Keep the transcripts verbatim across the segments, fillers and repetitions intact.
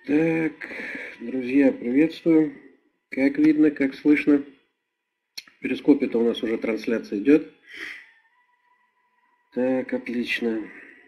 Так, друзья, приветствую. Как видно, как слышно. В перископе-то у нас уже трансляция идет. Так, отлично.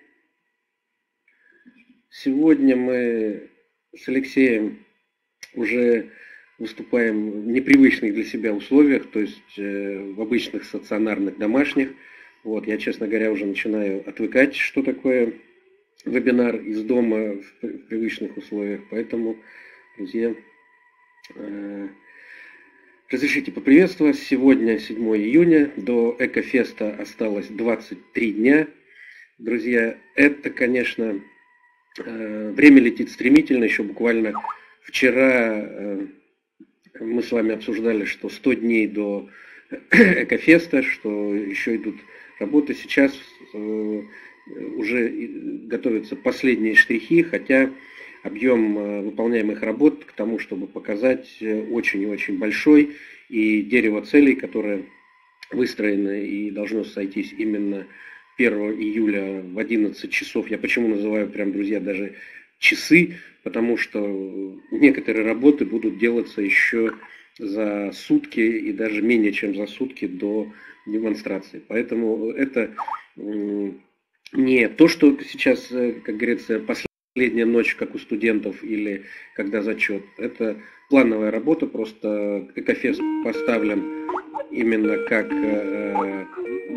Сегодня мы с Алексеем уже выступаем в непривычных для себя условиях, то есть э, в обычных стационарных домашних. Вот, я, честно говоря, уже начинаю отвыкать, что такое вебинар из дома в привычных условиях. Поэтому, друзья, э, разрешите поприветствовать. Сегодня седьмое июня, до Экофеста осталось двадцать три дня. Друзья, это, конечно, время летит стремительно. Еще буквально вчера мы с вами обсуждали, что сто дней до Экофеста, что еще идут работы. Сейчас уже готовятся последние штрихи, хотя объем выполняемых работ к тому, чтобы показать, очень и очень большой. И дерево целей, которое выстроено и должно сойтись именно первого июля в одиннадцать часов. Я почему называю прям, друзья, даже часы, потому что некоторые работы будут делаться еще за сутки и даже менее чем за сутки до демонстрации. Поэтому это не то, что сейчас, как говорится, последняя ночь, как у студентов, или когда зачет. Это плановая работа, просто Экофест поставлен именно как э,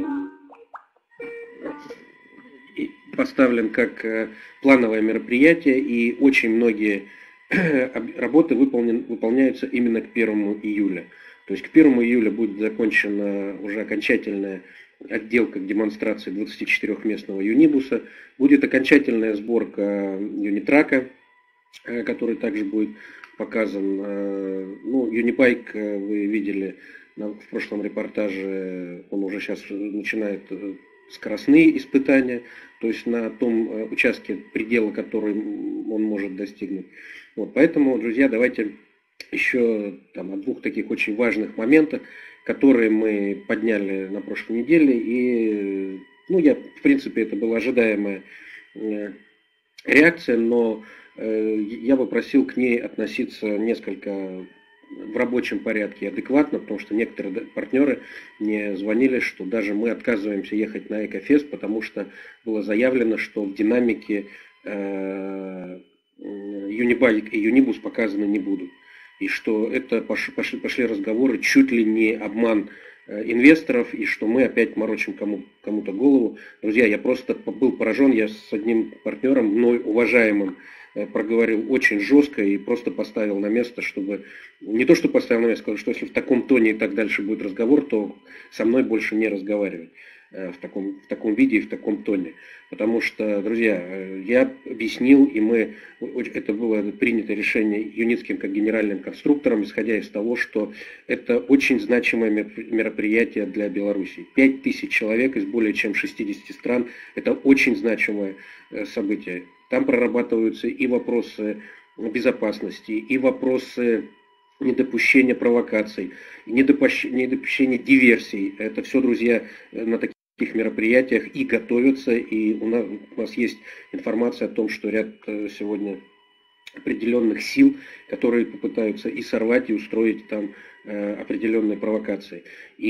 поставлен как э, плановое мероприятие, и очень многие работы выполнен, выполняются именно к первому июля. То есть к первому июля будет закончена уже окончательная отделка к демонстрации двадцатичетырёхместного юнибуса, будет окончательная сборка юнитрака, который также будет показан. Ну, юнибайк вы видели в прошлом репортаже, он уже сейчас начинает скоростные испытания, то есть на том участке предела, который он может достигнуть. Вот, поэтому, друзья, давайте еще там, о двух таких очень важных моментах, которые мы подняли на прошлой неделе. И, ну, я, в принципе, это была ожидаемая реакция, но я бы просил к ней относиться несколько в рабочем порядке, адекватно, потому что некоторые партнеры мне звонили, что даже мы отказываемся ехать на Экофест, потому что было заявлено, что в динамике э, Юнибайк и Юнибус показаны не будут. И что это пошли, пошли разговоры чуть ли не обман инвесторов, и что мы опять морочим кому, кому-то голову. Друзья, я просто был поражен, я с одним партнером, мной уважаемым, проговорил очень жестко и просто поставил на место, чтобы... Не то, что поставил на место, сказал, что если в таком тоне и так дальше будет разговор, то со мной больше не разговаривать в таком, в таком виде и в таком тоне. Потому что, друзья, я объяснил, и мы... Это было принято решение Юницким как генеральным конструктором, исходя из того, что это очень значимое мероприятие для Беларуси. пять тысяч человек из более чем шестидесяти стран – это очень значимое событие. Там прорабатываются и вопросы безопасности, и вопросы недопущения провокаций, недопущения диверсий. Это все, друзья, на таких мероприятиях и готовятся. И у нас, у нас есть информация о том, что ряд сегодня определенных сил, которые попытаются и сорвать, и устроить там определенные провокации.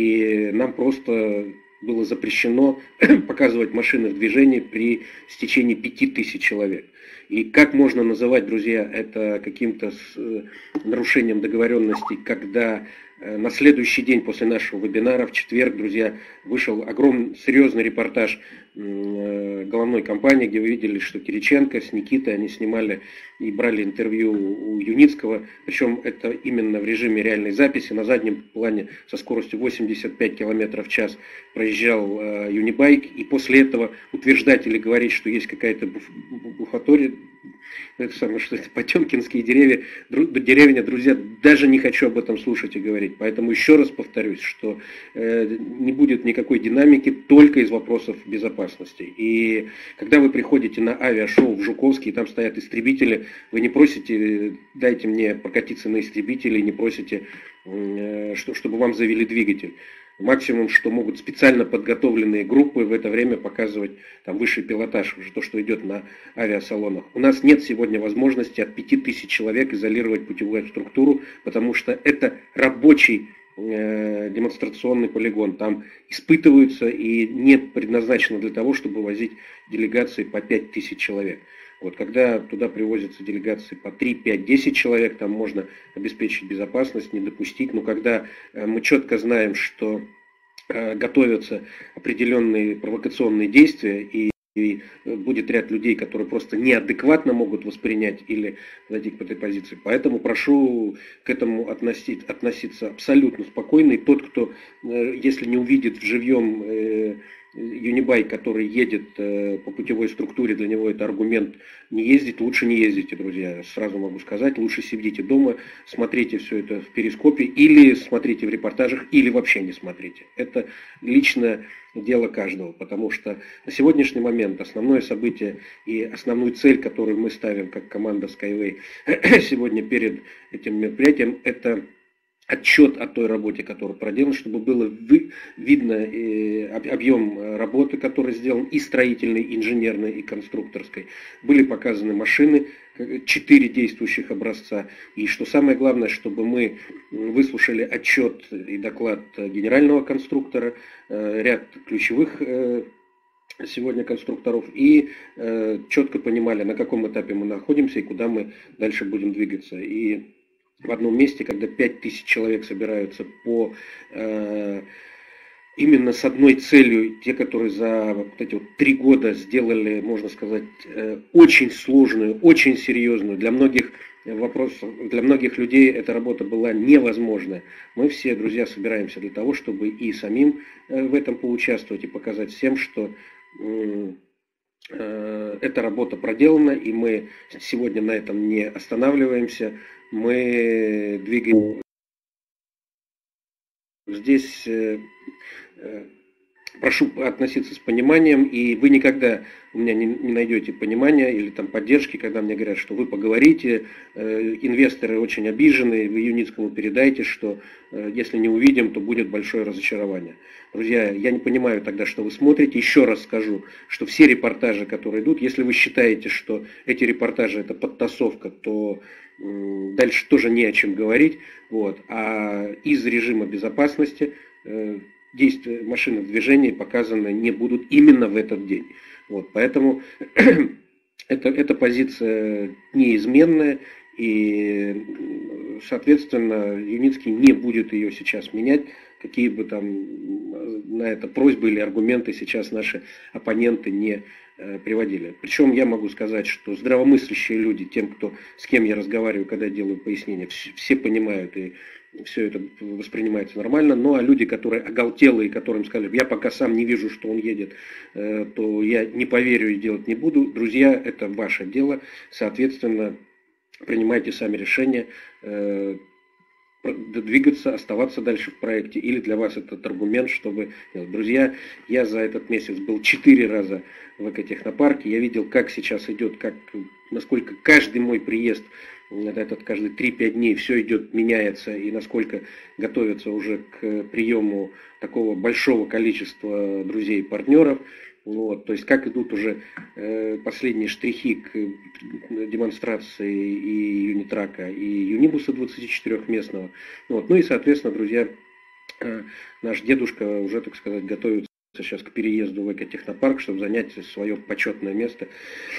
И нам просто было запрещено показывать машины в движении при стечении пяти тысяч человек. И как можно называть, друзья, это каким-то нарушением договоренностей, когда на следующий день после нашего вебинара, в четверг, друзья, вышел огромный, серьезный репортаж головной компании, где вы видели, что Кириченко с Никитой, они снимали и брали интервью у Юницкого, причем это именно в режиме реальной записи. На заднем плане со скоростью восемьдесят пять километров в час проезжал э, Юнибайк, и после этого утверждать или говорить, что есть какая-то буф, буфатория, это самое, что это потемкинские деревья, дру, деревня, друзья, даже не хочу об этом слушать и говорить. Поэтому еще раз повторюсь, что э, не будет никакой динамики только из вопросов безопасности. И когда вы приходите на авиашоу в Жуковский, и там стоят истребители, вы не просите, дайте мне прокатиться на истребителе, не просите, э, что, чтобы вам завели двигатель. Максимум, что могут специально подготовленные группы в это время показывать там высший пилотаж, уже то, что идет на авиасалонах. У нас нет сегодня возможности от пяти тысяч человек изолировать путевую структуру, потому что это рабочий э, демонстрационный полигон. Там испытываются и не предназначено для того, чтобы возить делегации по пять тысяч человек. Вот, когда туда привозятся делегации по три, пять, десять человек, там можно обеспечить безопасность, не допустить. Но когда мы четко знаем, что готовятся определенные провокационные действия, и, и будет ряд людей, которые просто неадекватно могут воспринять или зайти к этой позиции. Поэтому прошу к этому относить, относиться абсолютно спокойно. И тот, кто, если не увидит в живьем Юнибай, который едет по путевой структуре, для него это аргумент не ездить, лучше не ездите, друзья. Сразу могу сказать, лучше сидите дома, смотрите все это в перископе, или смотрите в репортажах, или вообще не смотрите. Это личное дело каждого, потому что на сегодняшний момент основное событие и основную цель, которую мы ставим как команда Skyway сегодня перед этим мероприятием, это отчет о той работе, которая проделана, чтобы было видно объем работы, который сделан, и строительной, и инженерной, и конструкторской. Были показаны машины, четыре действующих образца. И что самое главное, чтобы мы выслушали отчет и доклад генерального конструктора, ряд ключевых сегодня конструкторов, и четко понимали, на каком этапе мы находимся и куда мы дальше будем двигаться. И в одном месте, когда пять тысяч человек собираются по э, именно с одной целью, те, которые за вот эти вот три года сделали, можно сказать, э, очень сложную, очень серьезную, для многих вопросов, для многих людей эта работа была невозможна. Мы все, друзья, собираемся для того, чтобы и самим э, в этом поучаствовать, и показать всем, что э, э, эта работа проделана, и мы сегодня на этом не останавливаемся. Мы двигаем здесь, э, э, прошу относиться с пониманием, и вы никогда у меня не, не найдете понимания или там поддержки, когда мне говорят, что вы поговорите, э, инвесторы очень обижены, вы Юницкому передайте, что э, если не увидим, то будет большое разочарование. Друзья, я не понимаю тогда, что вы смотрите. Еще раз скажу, что все репортажи, которые идут, если вы считаете, что эти репортажи это подтасовка, то э, дальше тоже не о чем говорить. Вот. А из режима безопасности э, действия машины в движении показаны не будут именно в этот день. Вот, поэтому это, эта позиция неизменная, и, соответственно, Юницкий не будет ее сейчас менять, какие бы там на это просьбы или аргументы сейчас наши оппоненты не э, приводили. Причем я могу сказать, что здравомыслящие люди, тем, кто, с кем я разговариваю, когда делаю пояснения, все, все понимают и все это воспринимается нормально. Ну а люди, которые оголтелые, которым сказали, я пока сам не вижу, что он едет, э, то я не поверю и делать не буду. Друзья, это ваше дело. Соответственно, принимайте сами решение, э, двигаться, оставаться дальше в проекте, или для вас этот аргумент, чтобы... Друзья, я за этот месяц был четыре раза в экотехнопарке, я видел, как сейчас идет, как, насколько каждый мой приезд, этот каждые три-пять дней все идет, меняется, и насколько готовятся уже к приему такого большого количества друзей и партнеров. Вот, то есть как идут уже э, последние штрихи к демонстрации и Юнитрака, и Юнибуса двадцатичетырёхместного. Вот, ну и, соответственно, друзья, э, наш дедушка уже, так сказать, готовится сейчас к переезду в экотехнопарк, чтобы занять свое почетное место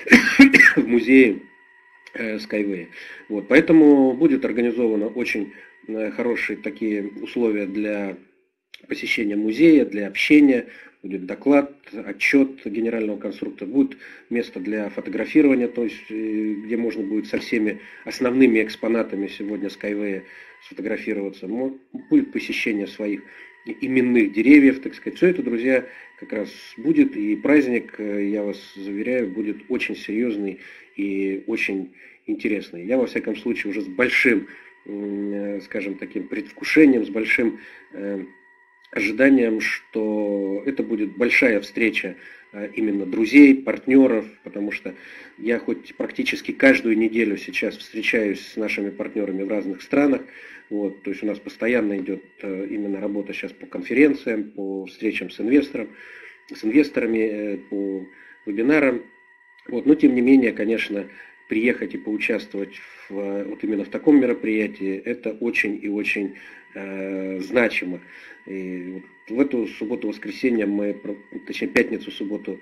в музее э, Skyway. Вот, поэтому будет организовано очень э, хорошие такие условия для посещения музея, для общения. Будет доклад, отчет генерального конструктора, будет место для фотографирования, то есть где можно будет со всеми основными экспонатами сегодня Skyway сфотографироваться. Будет посещение своих именных деревьев, так сказать. Все это, друзья, как раз будет, и праздник, я вас заверяю, будет очень серьезный и очень интересный. Я, во всяком случае, уже с большим, скажем, таким предвкушением, с большим ожиданием, что это будет большая встреча именно друзей, партнеров, потому что я хоть практически каждую неделю сейчас встречаюсь с нашими партнерами в разных странах, вот, то есть у нас постоянно идет именно работа сейчас по конференциям, по встречам с инвестором, с инвесторами, по вебинарам, вот, но тем не менее, конечно, приехать и поучаствовать в, вот именно в таком мероприятии, это очень и очень э, значимо. И вот в эту субботу-воскресенье мы, точнее пятницу-субботу,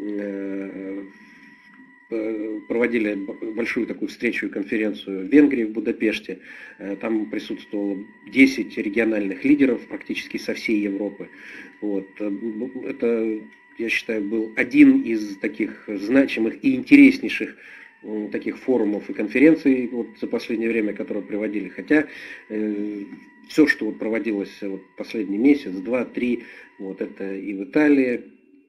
э, проводили большую такую встречу и конференцию в Венгрии, в Будапеште. Там присутствовало десять региональных лидеров практически со всей Европы. Вот. Это, я считаю, был один из таких значимых и интереснейших таких форумов и конференций вот за последнее время, которые проводили. Хотя э, все, что вот проводилось вот последний месяц, два, три, вот это и в Италии,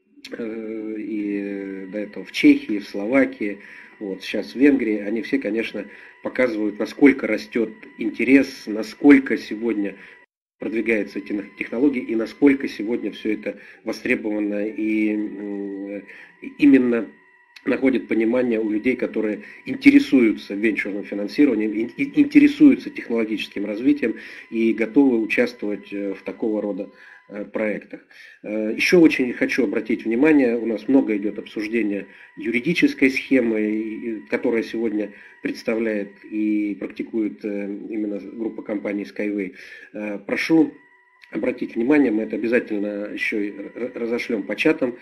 э, и до этого в Чехии, в Словакии, вот сейчас в Венгрии, они все, конечно, показывают, насколько растет интерес, насколько сегодня продвигаются эти технологии и насколько сегодня все это востребовано и э, именно находит понимание у людей, которые интересуются венчурным финансированием, интересуются технологическим развитием и готовы участвовать в такого рода проектах. Еще очень хочу обратить внимание, у нас много идет обсуждения юридической схемы, которая сегодня представляет и практикует именно группа компаний Skyway. Прошу обратить внимание, мы это обязательно еще и разошлем по чатам,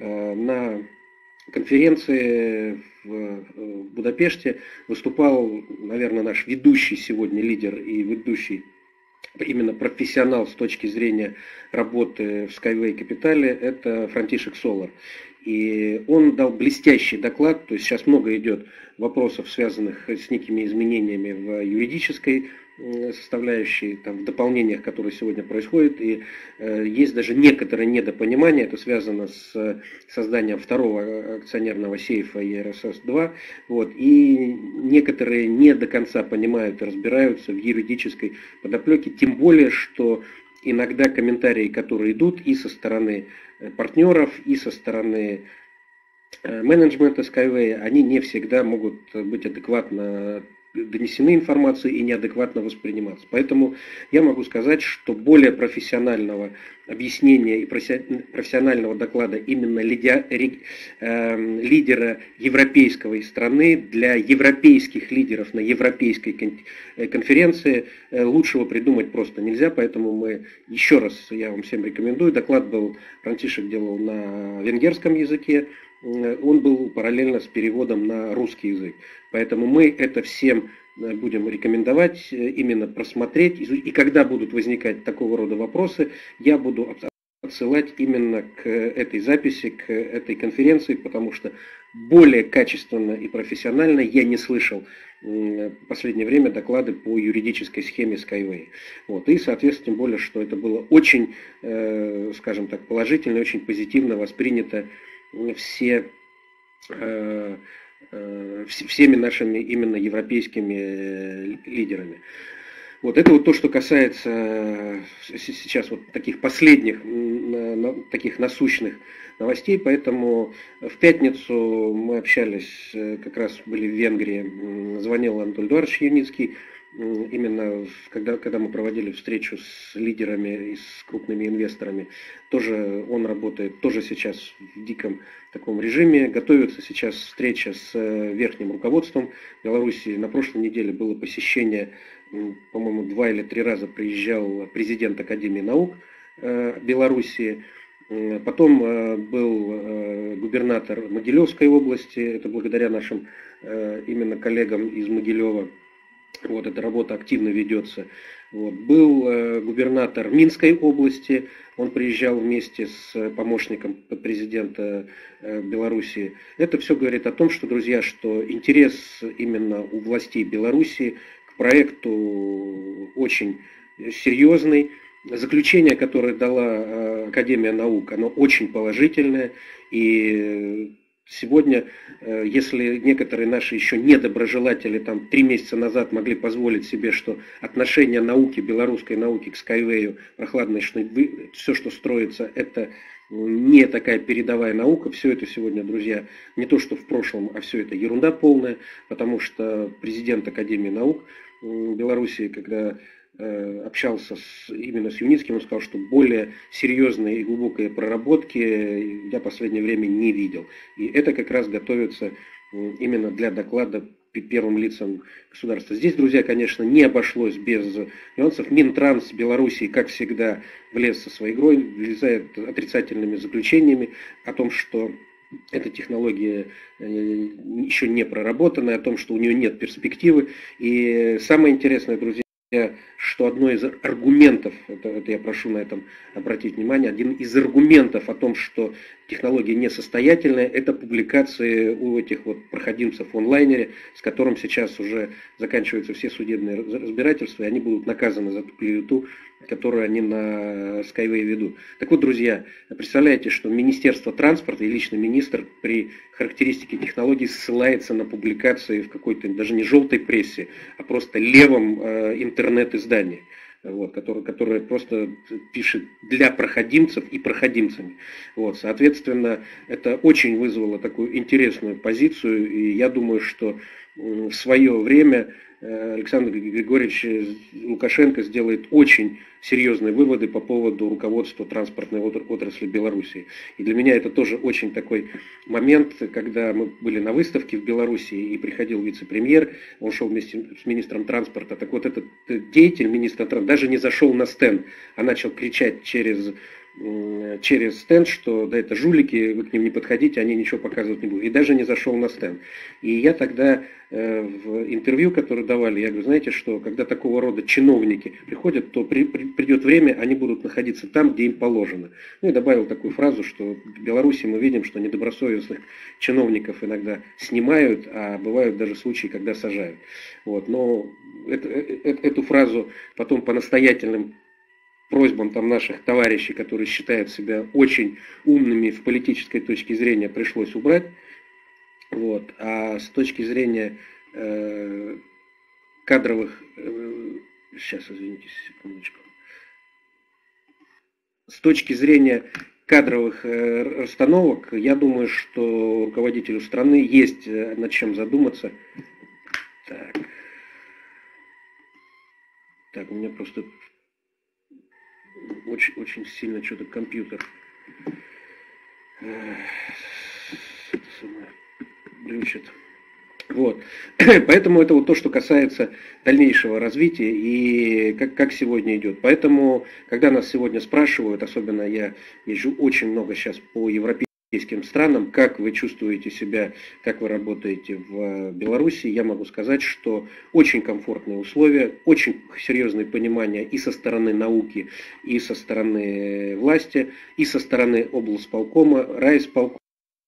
на конференции в Будапеште выступал, наверное, наш ведущий сегодня лидер и ведущий именно профессионал с точки зрения работы в Skyway Capital, это Франтишек Солар. И он дал блестящий доклад, то есть сейчас много идет вопросов, связанных с некими изменениями в юридической составляющей, там, в дополнениях, которые сегодня происходят, и э, есть даже некоторое недопонимание, это связано с созданием второго акционерного сейфа и эр эс эс два, вот, и некоторые не до конца понимают и разбираются в юридической подоплеке, тем более, что иногда комментарии, которые идут и со стороны партнеров, и со стороны менеджмента Skyway, они не всегда могут быть адекватно донесены информации и неадекватно восприниматься. Поэтому я могу сказать, что более профессионального объяснения и профессионального доклада именно лидера европейской страны для европейских лидеров на европейской конференции лучшего придумать просто нельзя. Поэтому мы еще раз, я вам всем рекомендую, доклад был, Франтишек делал на венгерском языке, он был параллельно с переводом на русский язык. Поэтому мы это всем будем рекомендовать именно просмотреть. И когда будут возникать такого рода вопросы, я буду отсылать именно к этой записи, к этой конференции, потому что более качественно и профессионально я не слышал в последнее время доклады по юридической схеме Skyway. Вот. И, соответственно, тем более, что это было очень, скажем так, положительно, очень позитивно воспринято все, э, э, всеми нашими именно европейскими лидерами. Вот это вот то, что касается сейчас вот таких последних, таких насущных новостей. Поэтому в пятницу мы общались, как раз были в Венгрии, звонил Анатолий Эдуардович Юницкий. Именно когда, когда мы проводили встречу с лидерами и с крупными инвесторами, тоже он работает, тоже сейчас в диком таком режиме. Готовится сейчас встреча с верхним руководством Беларуси. На прошлой неделе было посещение, по-моему, два или три раза приезжал президент Академии наук Беларуси. Потом был губернатор Могилевской области, это благодаря нашим именно коллегам из Могилева. Вот эта работа активно ведется. Вот. Был э, губернатор Минской области, он приезжал вместе с помощником президента э, Белоруссии. Это все говорит о том, что, друзья, что интерес именно у властей Белоруссии к проекту очень серьезный. Заключение, которое дала э, Академия наук, оно очень положительное. И сегодня, если некоторые наши еще недоброжелатели там три месяца назад могли позволить себе, что отношение науки, белорусской науки к Skyway, прохладной, что все, что строится, это не такая передовая наука, все это сегодня, друзья, не то что в прошлом, а все это ерунда полная, потому что президент Академии наук Беларуси, когда общался с, именно с Юницким, он сказал, что более серьезные и глубокие проработки я в последнее время не видел. И это как раз готовится именно для доклада первым лицам государства. Здесь, друзья, конечно, не обошлось без нюансов. Минтранс Белоруссии, как всегда, влез со своей игрой, влезает отрицательными заключениями о том, что эта технология еще не проработана, о том, что у нее нет перспективы. И самое интересное, друзья, что одно из аргументов, это, это я прошу на этом обратить внимание, один из аргументов о том, что технология несостоятельная, это публикации у этих вот проходимцев в онлайнере, с которым сейчас уже заканчиваются все судебные разбирательства, и они будут наказаны за ту клевету, которую они на Skyway ведут. Так вот, друзья, представляете, что Министерство транспорта и лично министр при характеристике технологий ссылается на публикации в какой-то даже не желтой прессе, а просто левом э, интернет-издании, вот, которое, которое просто пишет для проходимцев и проходимцами. Вот, соответственно, это очень вызвало такую интересную позицию, и я думаю, что в свое время Александр Григорьевич Лукашенко сделает очень серьезные выводы по поводу руководства транспортной отрасли Беларуси. И для меня это тоже очень такой момент, когда мы были на выставке в Беларуси и приходил вице-премьер, он шел вместе с министром транспорта. Так вот, этот деятель министра транспорта даже не зашел на стенд, а начал кричать через... через стенд, что да, это жулики, вы к ним не подходите, они ничего показывать не будут. И даже не зашел на стенд. И я тогда э, в интервью, которое давали, я говорю, знаете что, когда такого рода чиновники приходят, то при, при, придет время, они будут находиться там, где им положено. Ну и добавил такую фразу, что в Беларуси мы видим, что недобросовестных чиновников иногда снимают, а бывают даже случаи, когда сажают. Вот. Но это, э, эту фразу потом по настоятельным просьбам там наших товарищей, которые считают себя очень умными в политической точке зрения, пришлось убрать. Вот. А с точки зрения э, кадровых... Э, сейчас, извините, секундочку. С точки зрения кадровых э, расстановок, я думаю, что руководителю страны есть э, над чем задуматься. Так. Так, у меня просто... Очень, очень сильно что-то компьютер глючит. Вот. Поэтому это вот то, что касается дальнейшего развития и как, как сегодня идет. Поэтому, когда нас сегодня спрашивают, особенно я езжу очень много сейчас по европейским странам, как вы чувствуете себя, как вы работаете в Беларуси, я могу сказать, что очень комфортные условия, очень серьезное понимание и со стороны науки, и со стороны власти, и со стороны облсполкома, райисполкома.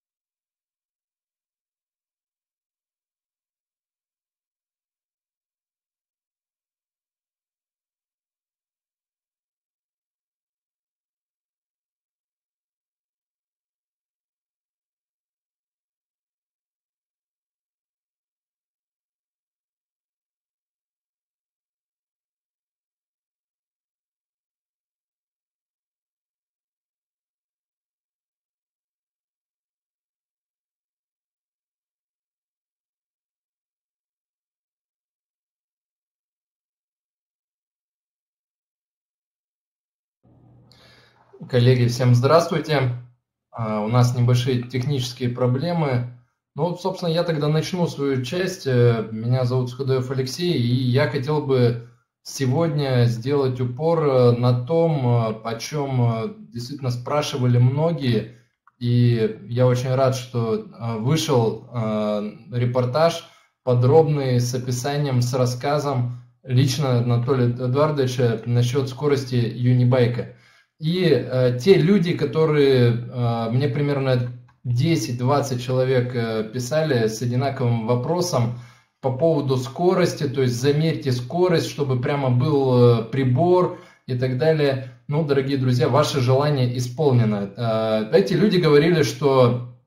Коллеги, всем здравствуйте. Uh, у нас небольшие технические проблемы. Ну вот, собственно, я тогда начну свою часть. Меня зовут Скудоев Алексей, и я хотел бы сегодня сделать упор на том, о чем действительно спрашивали многие. И я очень рад, что вышел uh, репортаж подробный с описанием, с рассказом лично Анатолия Эдуардовича насчет скорости юнибайка. И э, те люди, которые э, мне примерно десять-двадцать человек э, писали с одинаковым вопросом по поводу скорости, то есть замерьте скорость, чтобы прямо был э, прибор и так далее. Ну, дорогие друзья, ваше желание исполнено. Э, эти люди говорили, что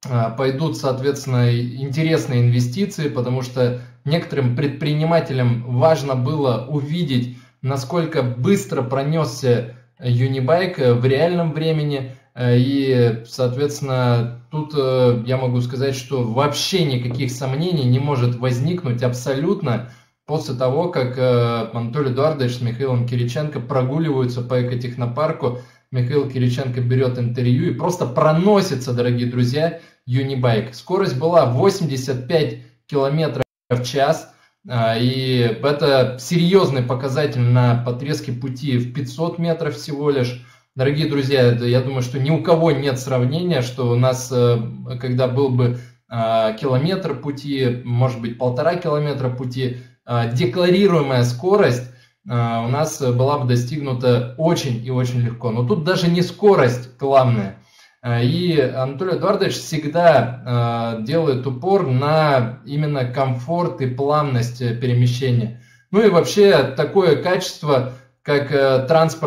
пойдут, соответственно, интересные инвестиции, потому что некоторым предпринимателям важно было увидеть, насколько быстро пронесся Юнибайк в реальном времени. И, соответственно, тут я могу сказать, что вообще никаких сомнений не может возникнуть абсолютно после того, как Анатолий Эдуардович с Михаилом Кириченко прогуливаются по экотехнопарку. Михаил Кириченко берет интервью и просто проносится, дорогие друзья, Юнибайк. Скорость была восемьдесят пять километров в час. И это серьезный показатель на подрезке пути в пятьсот метров всего лишь. Дорогие друзья, я думаю, что ни у кого нет сравнения, что у нас, когда был бы километр пути, может быть полтора километра пути, декларируемая скорость у нас была бы достигнута очень и очень легко. Но тут даже не скорость главное. И Анатолий Эдуардович всегда делает упор на именно комфорт и плавность перемещения. Ну и вообще такое качество, как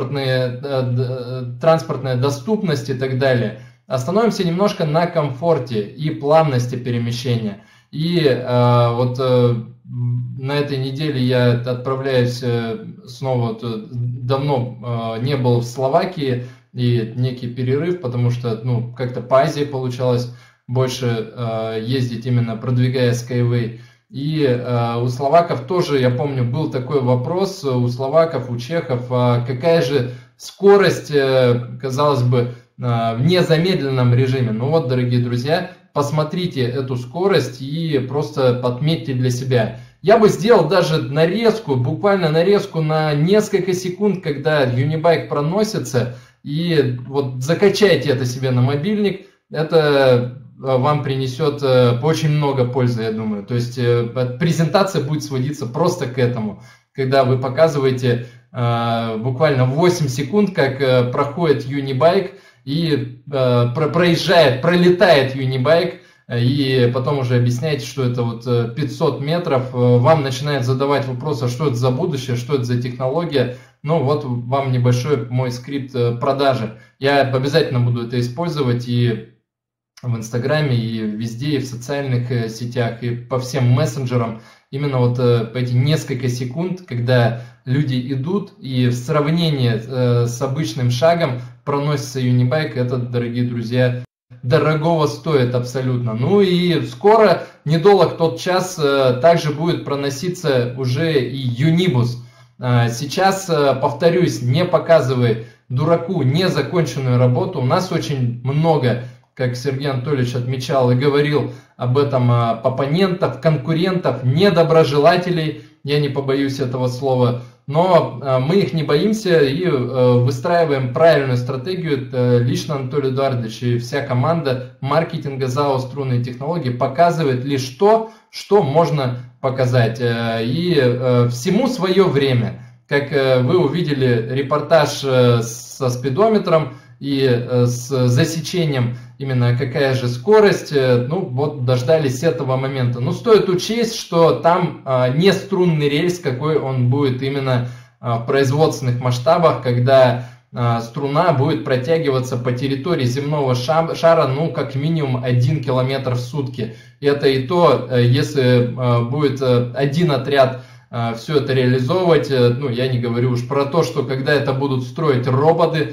транспортные, транспортная доступность и так далее. Остановимся немножко на комфорте и плавности перемещения. И э, вот э, на этой неделе я отправляюсь э, снова, вот, давно э, не был в Словакии, и некий перерыв, потому что ну, как-то по Азии получалось больше э, ездить, именно продвигая Skyway. И э, у словаков тоже, я помню, был такой вопрос, у словаков, у чехов, а какая же скорость, э, казалось бы, э, в незамедленном режиме. Ну вот, дорогие друзья, посмотрите эту скорость и просто отметьте для себя. Я бы сделал даже нарезку, буквально нарезку на несколько секунд, когда Юнибайк проносится, и вот закачайте это себе на мобильник, это вам принесет очень много пользы, я думаю. То есть презентация будет сводиться просто к этому, когда вы показываете буквально восемь секунд, как проходит Юнибайк и проезжает, пролетает Юнибайк, и потом уже объясняете, что это вот пятьсот метров, вам начинают задавать вопросы, что это за будущее, что это за технология. Ну вот вам небольшой мой скрипт продажи. Я обязательно буду это использовать и в Инстаграме, и везде, и в социальных сетях, и по всем мессенджерам. Именно вот по эти несколько секунд, когда люди идут, и в сравнении с обычным шагом проносится Юнибайк, это, дорогие друзья, дорогого стоит абсолютно. Ну и скоро, недолг тот час, также будет проноситься уже и Юнибус. Сейчас, повторюсь, не показывай дураку незаконченную работу. У нас очень много, как Сергей Анатольевич отмечал и говорил об этом, оппонентов, конкурентов, недоброжелателей, я не побоюсь этого слова, но мы их не боимся и выстраиваем правильную стратегию. Лично Анатолий Эдуардович и вся команда маркетинга ЗАО «Струнные технологии» показывает лишь то, что можно показать. И всему свое время. Как вы увидели репортаж со спидометром и с засечением, именно какая же скорость, ну вот дождались этого момента. Но стоит учесть, что там не струнный рельс, какой он будет именно в производственных масштабах, когда струна будет протягиваться по территории земного шара, ну, как минимум один километр в сутки. И это и то, если будет один отряд все это реализовывать, ну, я не говорю уж про то, что когда это будут строить роботы,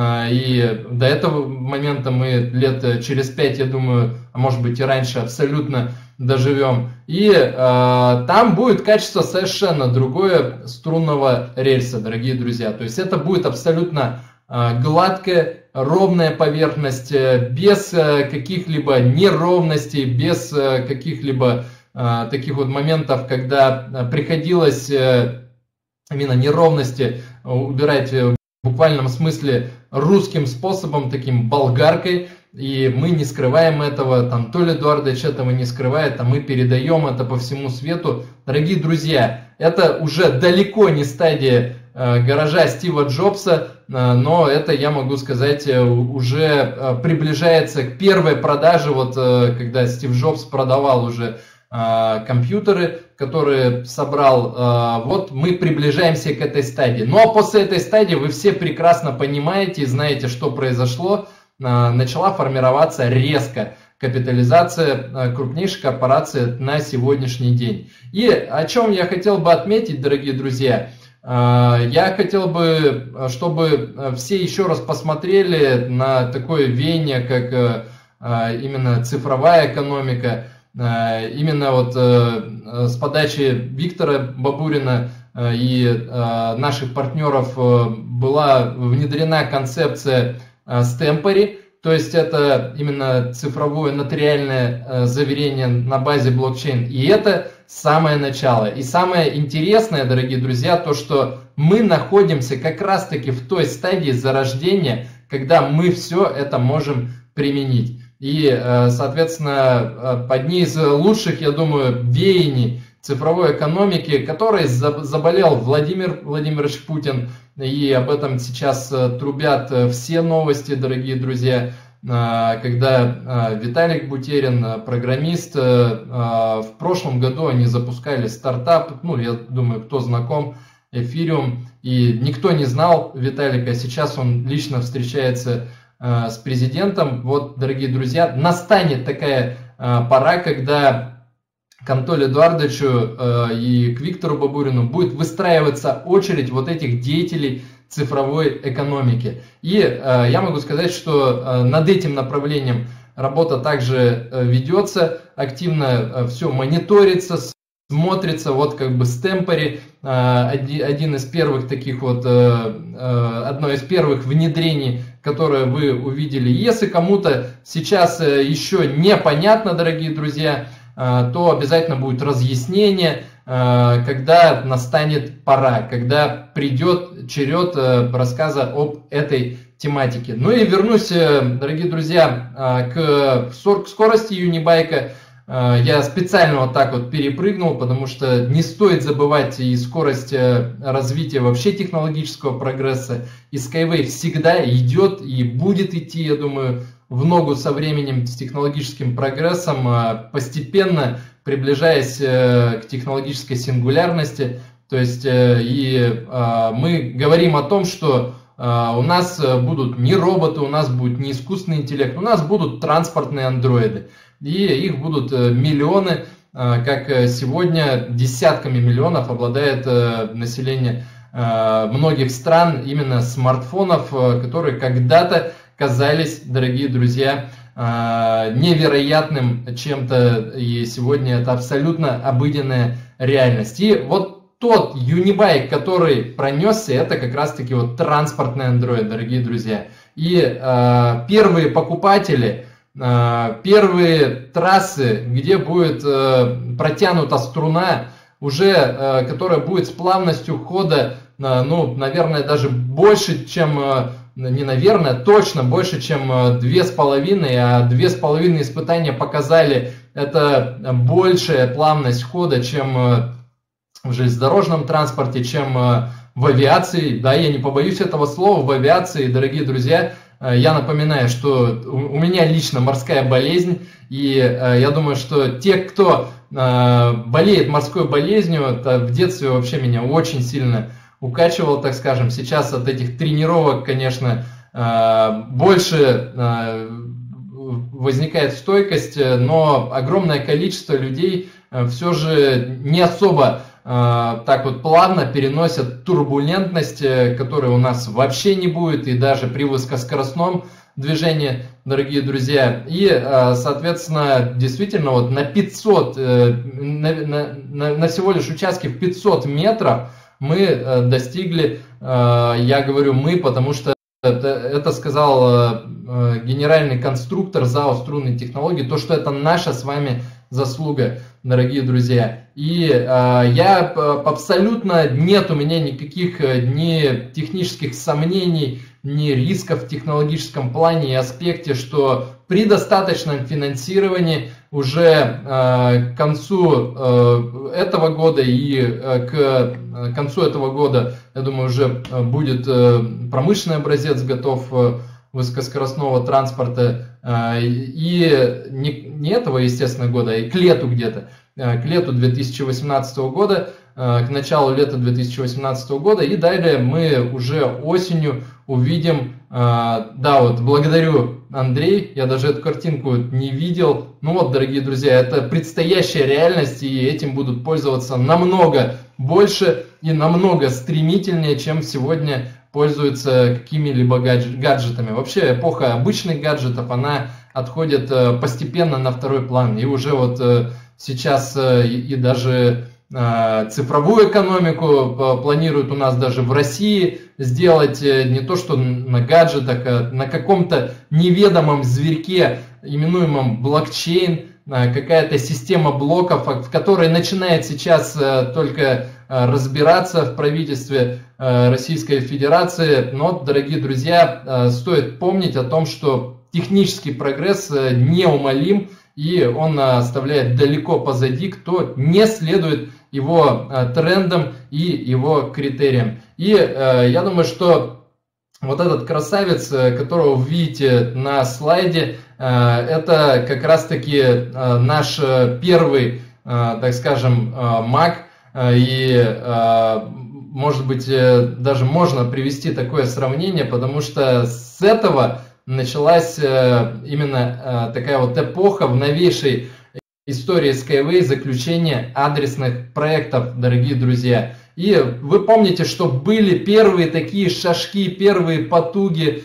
и до этого момента мы лет через пять, я думаю, а может быть и раньше, абсолютно доживем. И э, там будет качество совершенно другое струнного рельса, дорогие друзья. То есть это будет абсолютно э, гладкая, ровная поверхность, без э, каких-либо неровностей, без э, каких-либо э, таких вот моментов, когда приходилось э, именно неровности убирать в буквальном смысле русским способом, таким болгаркой, и мы не скрываем этого, там Анатолий Эдуардович этого не скрывает, а мы передаем это по всему свету. Дорогие друзья, это уже далеко не стадия э, гаража Стива Джобса, э, но это, я могу сказать, уже э, приближается к первой продаже, вот э, когда Стив Джобс продавал уже компьютеры, которые собрал, вот мы приближаемся к этой стадии. Ну а после этой стадии вы все прекрасно понимаете и знаете, что произошло. Начала формироваться резко капитализация крупнейшей корпорации на сегодняшний день. И о чем я хотел бы отметить, дорогие друзья, я хотел бы, чтобы все еще раз посмотрели на такое веяние, как именно цифровая экономика. Именно вот с подачи Виктора Бабурина и наших партнеров была внедрена концепция Stempori, то есть это именно цифровое нотариальное заверение на базе блокчейн. И это самое начало. И самое интересное, дорогие друзья, то, что мы находимся как раз-таки в той стадии зарождения, когда мы все это можем применить. И, соответственно, одни из лучших, я думаю, веяний цифровой экономики, которой заболел Владимир Владимирович Путин, и об этом сейчас трубят все новости, дорогие друзья, когда Виталик Бутерин, программист, в прошлом году они запускали стартап, ну, я думаю, кто знаком, Эфириум, и никто не знал Виталика, сейчас он лично встречается с президентом. Вот, дорогие друзья, настанет такая пора, когда к Анатолию Эдуардовичу и к Виктору Бабурину будет выстраиваться очередь вот этих деятелей цифровой экономики. И я могу сказать, что над этим направлением работа также ведется, активно все мониторится, смотрится, вот как бы Stempori, один из первых таких вот, одно из первых внедрений, которое вы увидели. Если кому-то сейчас еще непонятно, дорогие друзья, то обязательно будет разъяснение, когда настанет пора, когда придет черед рассказа об этой тематике. Ну и вернусь, дорогие друзья, к скорости Юнибайка. Я специально вот так вот перепрыгнул, потому что не стоит забывать и скорость развития вообще технологического прогресса. И Skyway всегда идет и будет идти, я думаю, в ногу со временем, с технологическим прогрессом, постепенно приближаясь к технологической сингулярности. То есть и мы говорим о том, что у нас будут не роботы, у нас будет не искусственный интеллект, у нас будут транспортные андроиды. И их будут миллионы, как сегодня десятками миллионов обладает население многих стран именно смартфонов, которые когда-то казались, дорогие друзья, невероятным чем-то, и сегодня это абсолютно обыденная реальность. И вот тот Юнибайк, который пронесся, это как раз-таки вот транспортный Android, дорогие друзья. И э, первые покупатели, э, первые трассы, где будет э, протянута струна, уже э, которая будет с плавностью хода, э, ну, наверное, даже больше, чем... Э, не наверное, точно больше, чем две с половиной, а две с половиной испытания показали, это большая плавность хода, чем в железнодорожном транспорте, чем в авиации. Да, я не побоюсь этого слова, в авиации, дорогие друзья, я напоминаю, что у меня лично морская болезнь, и я думаю, что те, кто болеет морской болезнью, это в детстве вообще меня очень сильно укачивал, так скажем. Сейчас от этих тренировок, конечно, больше возникает стойкость, но огромное количество людей все же не особо так вот плавно переносят турбулентность, которой у нас вообще не будет, и даже при высокоскоростном движении, дорогие друзья. И, соответственно, действительно, вот на пятьсот, на, на, на всего лишь участке в пятьсот метров мы достигли, я говорю мы, потому что это, это сказал генеральный конструктор ЗАО «Струнные технологии», то, что это наша с вами заслуга, дорогие друзья. И я абсолютно, нет у меня никаких ни технических сомнений, ни рисков в технологическом плане и аспекте, что при достаточном финансировании уже к концу этого года и к концу этого года, я думаю, уже будет промышленный образец готов высокоскоростного транспорта, и не, не этого, естественно, года, а и к лету где-то, к лету две тысячи восемнадцатого года к началу лета две тысячи восемнадцатого года. И далее мы уже осенью увидим, да, вот благодарю Андрей, я даже эту картинку не видел. Ну вот, дорогие друзья, это предстоящая реальность, и этим будут пользоваться намного больше и намного стремительнее, чем сегодня пользуются какими-либо гаджетами. Вообще эпоха обычных гаджетов, она отходит постепенно на второй план. И уже вот сейчас и даже цифровую экономику планируют у нас даже в России сделать не то что на гаджетах, а на каком-то неведомом зверьке, именуемом блокчейн, какая-то система блоков, в которой начинает сейчас только разбираться в правительстве Российской Федерации. Но, дорогие друзья, стоит помнить о том, что технический прогресс неумолим, и он оставляет далеко позади, кто не следует его трендам и его критериям. И я думаю, что вот этот красавец, которого вы видите на слайде, это как раз-таки наш первый, так скажем, Mac. И, может быть, даже можно привести такое сравнение, потому что с этого началась именно такая вот эпоха в новейшей истории Skyway заключения адресных проектов, дорогие друзья. И вы помните, что были первые такие шажки, первые потуги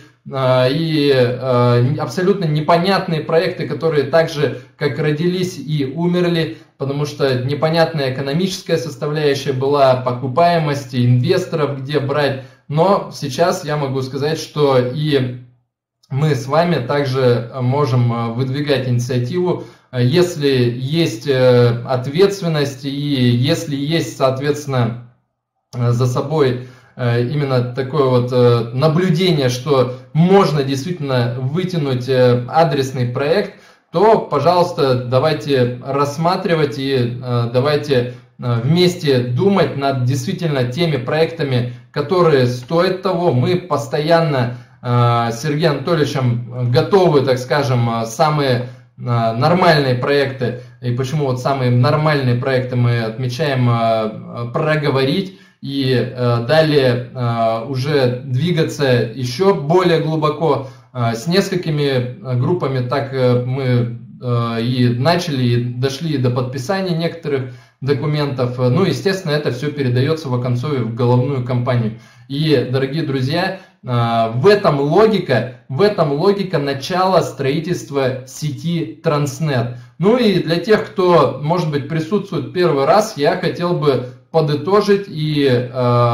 и абсолютно непонятные проекты, которые так же, как родились и умерли, потому что непонятная экономическая составляющая была, покупаемость инвесторов, где брать. Но сейчас я могу сказать, что и мы с вами также можем выдвигать инициативу, если есть ответственность и если есть, соответственно, за собой именно такое вот наблюдение, что можно действительно вытянуть адресный проект, то, пожалуйста, давайте рассматривать и давайте вместе думать над действительно теми проектами, которые стоят того. Мы постоянно с Сергеем Анатольевичем готовы, так скажем, самые нормальные проекты, и почему вот самые нормальные проекты мы отмечаем, проговорить и далее уже двигаться еще более глубоко. С несколькими группами так мы и начали, и дошли до подписания некоторых документов. Ну, естественно, это все передается в оконцове в головную компанию. И, дорогие друзья, в этом логика, в этом логика начала строительства сети Транснет. Ну и для тех, кто, может быть, присутствует первый раз, я хотел бы подытожить и э,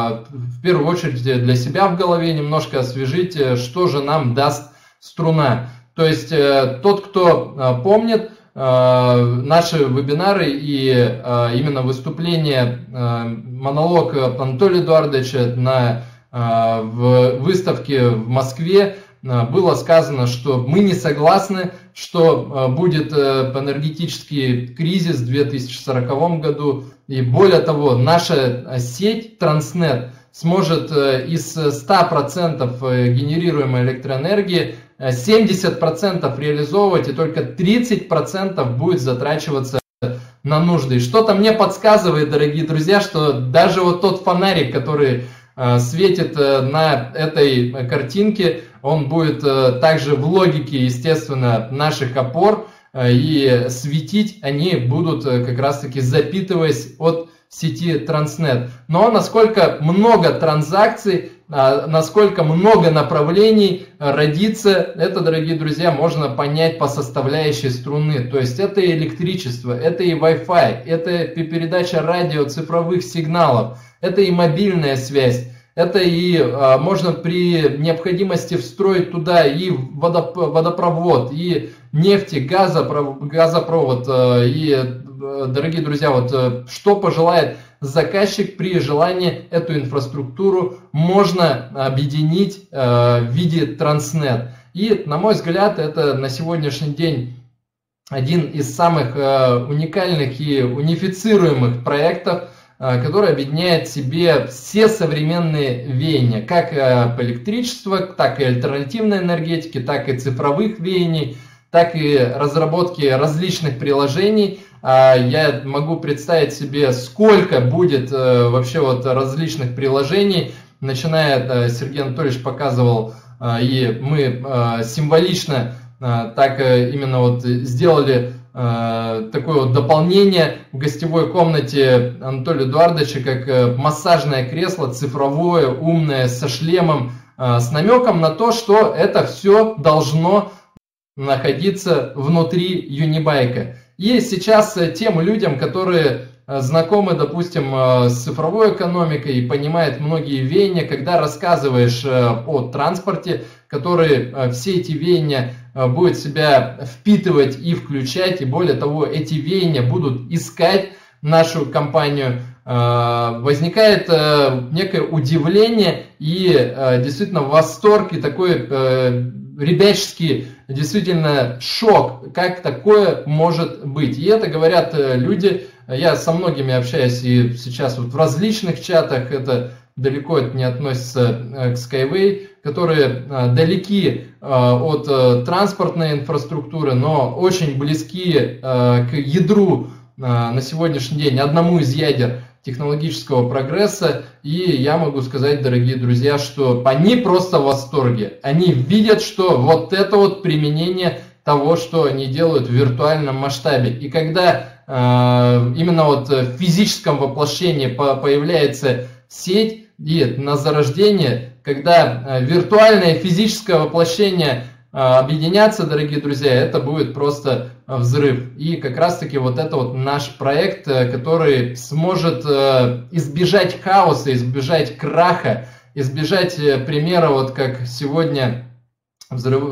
в первую очередь для себя в голове немножко освежить, что же нам даст струна. То есть э, тот, кто э, помнит э, наши вебинары и э, именно выступление, э, монолог Анатолия Эдуардовича на э, в выставке в Москве, э, было сказано, что мы не согласны, что э, будет э, энергетический кризис в две тысячи сороковом году. И более того, наша сеть Транснет сможет из ста процентов генерируемой электроэнергии семьдесят процентов реализовывать, и только тридцать процентов будет затрачиваться на нужды. И что-то мне подсказывает, дорогие друзья, что даже вот тот фонарик, который светит на этой картинке, он будет также в логике, естественно, наших опор, и светить они будут как раз-таки запитываясь от сети Транснет. Но насколько много транзакций, насколько много направлений родится, это, дорогие друзья, можно понять по составляющей струны. То есть это и электричество, это и Wi-Fi, это передача радио цифровых сигналов, это и мобильная связь. Это и а, можно при необходимости встроить туда и водоп водопровод, и нефть, и газопровод, газопровод. И, дорогие друзья, вот что пожелает заказчик, при желании эту инфраструктуру можно объединить а, в виде Транснет. И, на мой взгляд, это на сегодняшний день один из самых а, уникальных и унифицируемых проектов, который объединяет в себе все современные веяния, как по электричеству, так и альтернативной энергетики, так и цифровых веяний, так и разработки различных приложений. я могу представить себе, сколько будет вообще вот различных приложений, начиная, Сергей Анатольевич показывал, и мы символично так именно вот сделали такое вот дополнение в гостевой комнате Анатолия Эдуардовича, как массажное кресло, цифровое, умное, со шлемом, с намеком на то, что это все должно находиться внутри юнибайка. И сейчас тем людям, которые знакомы, допустим, с цифровой экономикой и понимают многие веяния, когда рассказываешь о транспорте, который все эти веяния будет себя впитывать и включать, и более того, эти веяния будут искать нашу компанию, возникает некое удивление и действительно восторг, и такой ребяческий действительно шок, как такое может быть. И это говорят люди, я со многими общаюсь и сейчас вот в различных чатах, это далеко это не относится к Skyway, которые далеки от транспортной инфраструктуры, но очень близки к ядру на сегодняшний день, одному из ядер технологического прогресса. И я могу сказать, дорогие друзья, что они просто в восторге. Они видят, что вот это вот применение того, что они делают в виртуальном масштабе. И когда э, именно вот в физическом воплощении появляется сеть, и на зарождение, когда виртуальное и физическое воплощение объединятся, дорогие друзья, это будет просто взрыв. И как раз таки вот это вот наш проект, который сможет избежать хаоса, избежать краха, избежать примера, вот как сегодня, взрыв,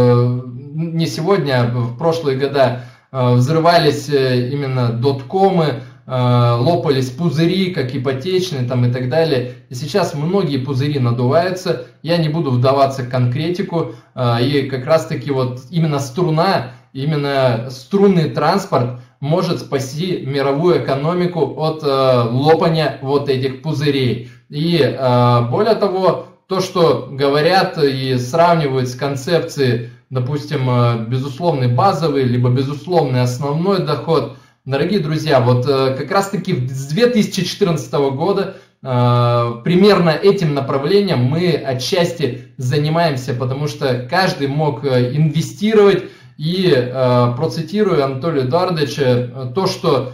не сегодня, а в прошлые года взрывались именно доткомы, лопались пузыри, как ипотечные там и так далее. И сейчас многие пузыри надуваются. Я не буду вдаваться в конкретику. И как раз таки вот именно струна, именно струнный транспорт может спасти мировую экономику от лопания вот этих пузырей. И более того, то, что говорят и сравнивают с концепцией, допустим, безусловный базовый, либо безусловный основной доход. Дорогие друзья, вот как раз таки с две тысячи четырнадцатого года э, примерно этим направлением мы отчасти занимаемся, потому что каждый мог инвестировать. И э, процитирую Анатолия Эдуардовича, то, что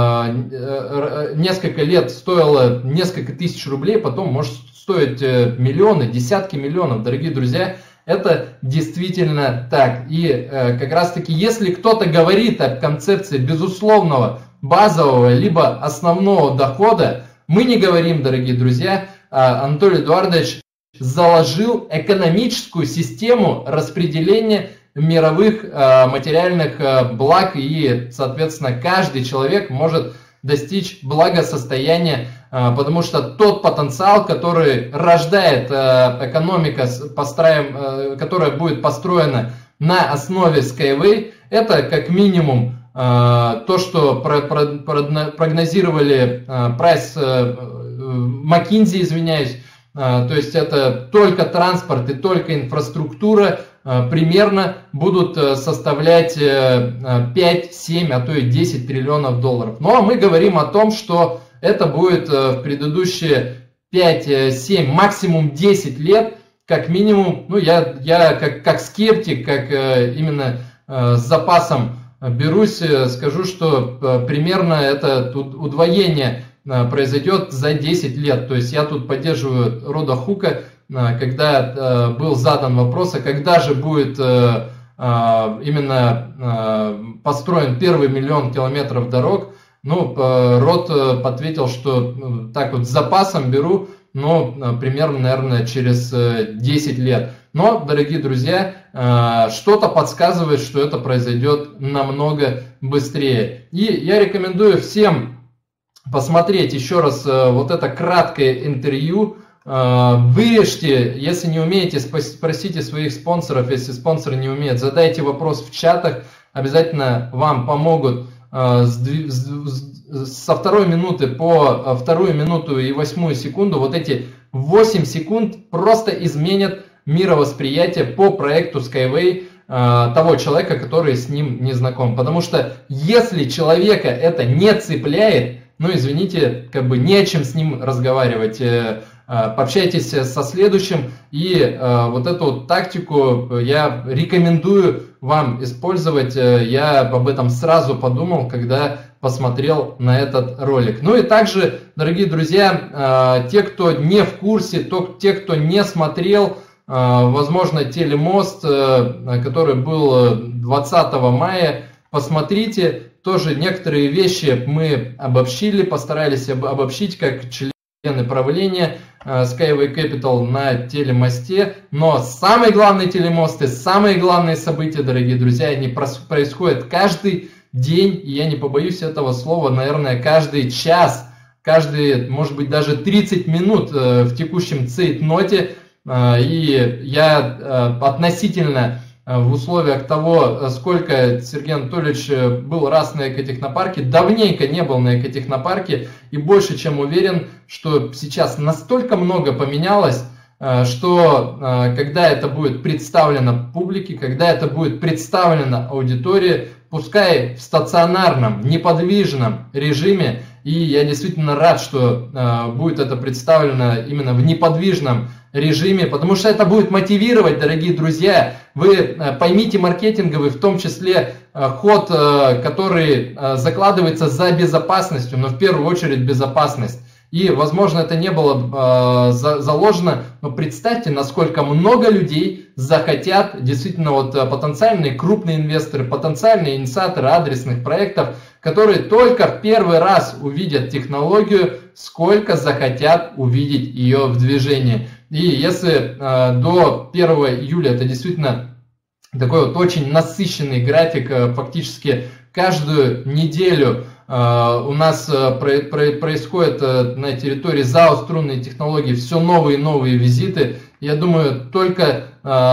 э, несколько лет стоило несколько тысяч рублей, потом может стоить миллионы, десятки миллионов, дорогие друзья. Это действительно так. И э, как раз таки, если кто-то говорит о концепции безусловного базового либо основного дохода, мы не говорим, дорогие друзья. А Анатолий Эдуардович заложил экономическую систему распределения мировых э, материальных э, благ, и, соответственно, каждый человек может достичь благосостояния, потому что тот потенциал, который рождает экономика, построим, которая будет построена на основе Skyway, это как минимум то, что прогнозировали прайс McKinsey, извиняюсь, то есть это только транспорт и только инфраструктура примерно будут составлять пять, семь, а то и десять триллионов долларов. Но мы говорим о том, что это будет в предыдущие пять, семь, максимум десять лет, как минимум. Ну, я, я как, как скептик, как именно с запасом берусь, скажу, что примерно это удвоение произойдет за десять лет. То есть я тут поддерживаю Рода Хука, когда был задан вопрос, а когда же будет именно построен первый миллион километров дорог. Ну, Род ответил, что так вот с запасом беру, но примерно, наверное, через десять лет. Но, дорогие друзья, что-то подсказывает, что это произойдет намного быстрее. И я рекомендую всем посмотреть еще раз вот это краткое интервью. Вырежьте, если не умеете, спросите своих спонсоров, если спонсоры не умеют, задайте вопрос в чатах, обязательно вам помогут. Со второй минуты по вторую минуту и восьмую секунду вот эти восемь секунд просто изменят мировосприятие по проекту Skyway. того человека, который с ним не знаком. Потому что если человека это не цепляет, ну извините, как бы не о чем с ним разговаривать. Пообщайтесь со следующим, и вот эту вот тактику я рекомендую вам использовать. Я об этом сразу подумал, когда посмотрел на этот ролик. Ну и также, дорогие друзья, те, кто не в курсе, то, те, кто не смотрел, возможно, телемост, который был двадцатого мая, посмотрите. Тоже некоторые вещи мы обобщили, постарались обобщить как члены правления Skyway Capital на телемосте. Но самые главные телемосты, самые главные события, дорогие друзья, они происходят каждый день, и я не побоюсь этого слова, наверное, каждый час, каждый, может быть, даже тридцать минут в текущем цейтноте. И я относительно в условиях того, сколько Сергей Анатольевич был раз на экотехнопарке, давненько не был на экотехнопарке, и больше чем уверен, что сейчас настолько много поменялось, что когда это будет представлено публике, когда это будет представлено аудитории, пускай в стационарном, неподвижном режиме, и я действительно рад, что будет это представлено именно в неподвижном режиме, потому что это будет мотивировать, дорогие друзья. Вы поймите маркетинговый, в том числе ход, который закладывается за безопасностью, но в первую очередь безопасность. И, возможно, это не было э, за, заложено, но представьте, насколько много людей захотят, действительно, вот потенциальные крупные инвесторы, потенциальные инициаторы адресных проектов, которые только в первый раз увидят технологию, сколько захотят увидеть ее в движении. И если э, до первого июля это действительно такой вот очень насыщенный график, э, фактически каждую неделю у нас происходит на территории ЗАО «Струнные технологии» все новые и новые визиты. Я думаю, только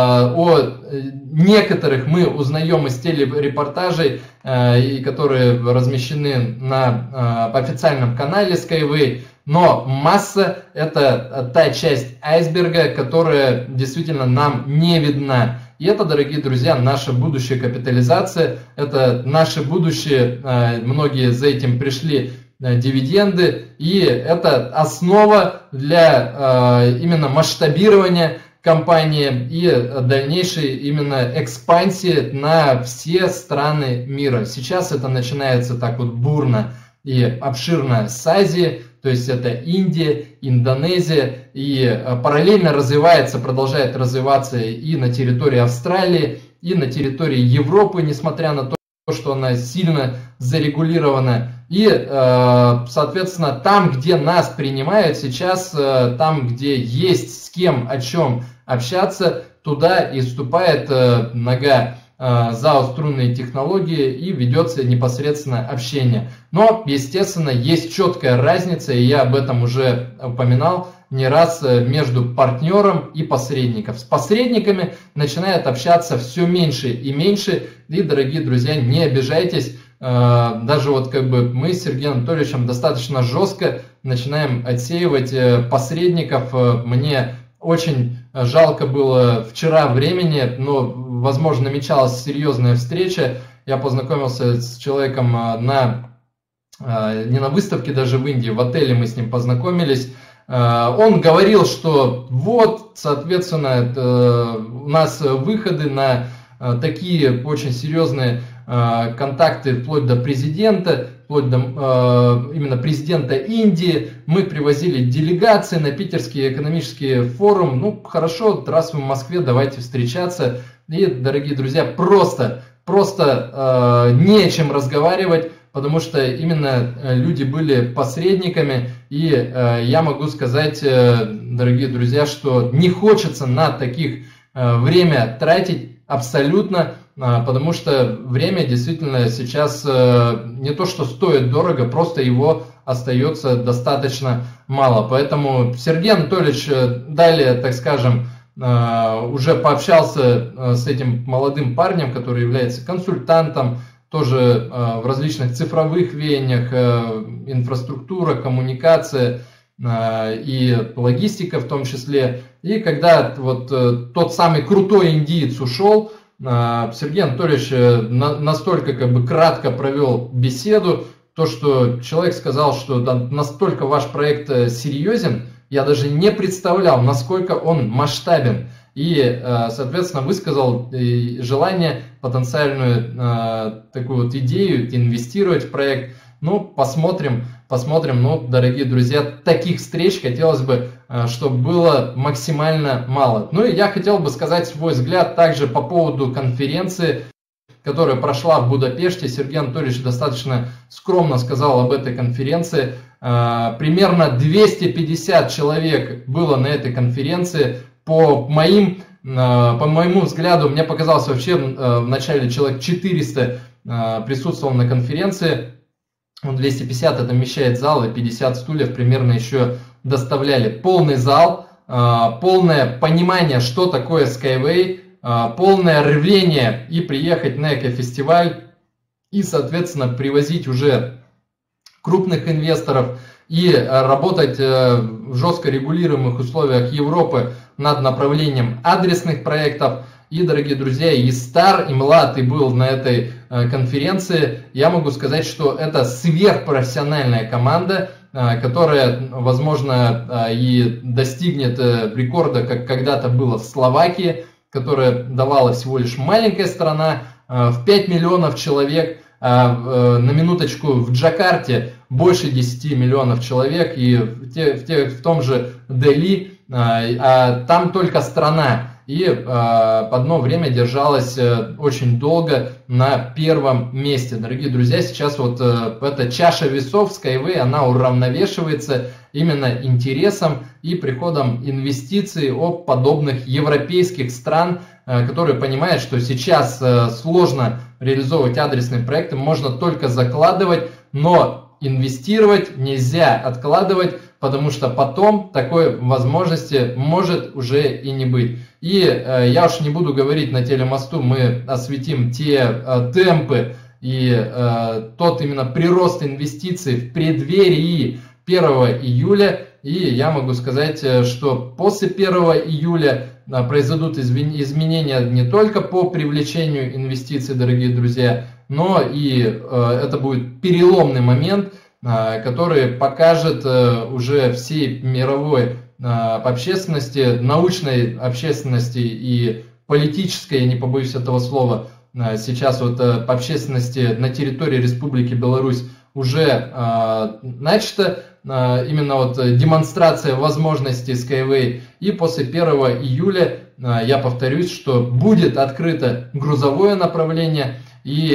о некоторых мы узнаем из телерепортажей, которые размещены на официальном канале Skyway. Но масса – это та часть айсберга, которая действительно нам не видна. И это, дорогие друзья, наша будущая капитализация, это наше будущее, многие за этим пришли, дивиденды, и это основа для именно масштабирования компании и дальнейшей именно экспансии на все страны мира. Сейчас это начинается так вот бурно и обширно с Азии, то есть это Индия, Индонезия, и параллельно развивается, продолжает развиваться и на территории Австралии, и на территории Европы, несмотря на то, что она сильно зарегулирована. И, соответственно, там, где нас принимают сейчас, там, где есть с кем о чем общаться, туда и вступает нога ЗАО «Струнные технологии» и ведется непосредственно общение. Но, естественно, есть четкая разница, и я об этом уже упоминал не раз, между партнером и посредником. С посредниками начинает общаться все меньше и меньше, и, дорогие друзья, не обижайтесь, даже вот как бы мы с Сергеем Анатольевичем достаточно жестко начинаем отсеивать посредников. Мне очень жалко было вчера времени, но, возможно, намечалась серьезная встреча. Я познакомился с человеком на, не на выставке, даже в Индии, в отеле мы с ним познакомились. Он говорил, что вот, соответственно, у нас выходы на такие очень серьезные контакты вплоть до президента, вплоть до именно президента Индии. Мы привозили делегации на Питерский экономический форум. Ну, хорошо, раз вы в Москве, давайте встречаться. И, дорогие друзья, просто, просто не о чем разговаривать, потому что именно люди были посредниками. И я могу сказать, дорогие друзья, что не хочется на таких время тратить абсолютно, потому что время действительно сейчас не то что стоит дорого, просто его остается достаточно мало. Поэтому Сергей Анатольевич далее, так скажем, уже пообщался с этим молодым парнем, который является консультантом, тоже в различных цифровых веяниях, инфраструктура, коммуникация и логистика в том числе. И когда вот тот самый крутой индиец ушел, Сергей Анатольевич настолько как бы кратко провел беседу, то, что человек сказал, что настолько ваш проект серьезен, я даже не представлял, насколько он масштабен. И, соответственно, высказал желание, потенциальную такую вот идею инвестировать в проект. Ну, посмотрим, посмотрим. Ну, дорогие друзья, таких встреч хотелось бы, чтобы было максимально мало. Ну и я хотел бы сказать свой взгляд также по поводу конференции, которая прошла в Будапеште. Сергей Анатольевич достаточно скромно сказал об этой конференции. Примерно двести пятьдесят человек было на этой конференции. По моим, по моему взгляду, мне показалось, вообще в начале человек четыреста присутствовал на конференции. двести пятьдесят это вмещает зал, и пятьдесят стульев примерно еще доставляли. Полный зал, полное понимание, что такое Skyway, полное рвение и приехать на экофестиваль, и, соответственно, привозить уже крупных инвесторов и работать в жестко регулируемых условиях Европы над направлением адресных проектов. И, дорогие друзья, и стар, и млад, и был на этой конференции. Я могу сказать, что это сверхпрофессиональная команда, которая, возможно, и достигнет рекорда, как когда-то было в Словакии, которая давала всего лишь маленькая страна в пять миллионов человек. На минуточку, в Джакарте больше десяти миллионов человек, и в, те, в, те, в том же Дели, а там только страна. И э, одно время держалась э, очень долго на первом месте. Дорогие друзья, сейчас вот э, эта чаша весов Skyway, она уравновешивается именно интересом и приходом инвестиций от подобных европейских стран, э, которые понимают, что сейчас э, сложно реализовывать адресные проекты, можно только закладывать, но инвестировать нельзя откладывать, потому что потом такой возможности может уже и не быть. И э, я уж не буду говорить на телемосту, мы осветим те э, темпы и э, тот именно прирост инвестиций в преддверии первого июля. И я могу сказать, что после первого июля э, произойдут изменения не только по привлечению инвестиций, дорогие друзья, но и э, это будет переломный момент, э, который покажет э, уже всей мировой общественности, научной общественности и политической, я не побоюсь этого слова, сейчас вот по общественности на территории Республики Беларусь уже начата именно вот демонстрация возможностей Skyway. И после первого июля, я повторюсь, что будет открыто грузовое направление, и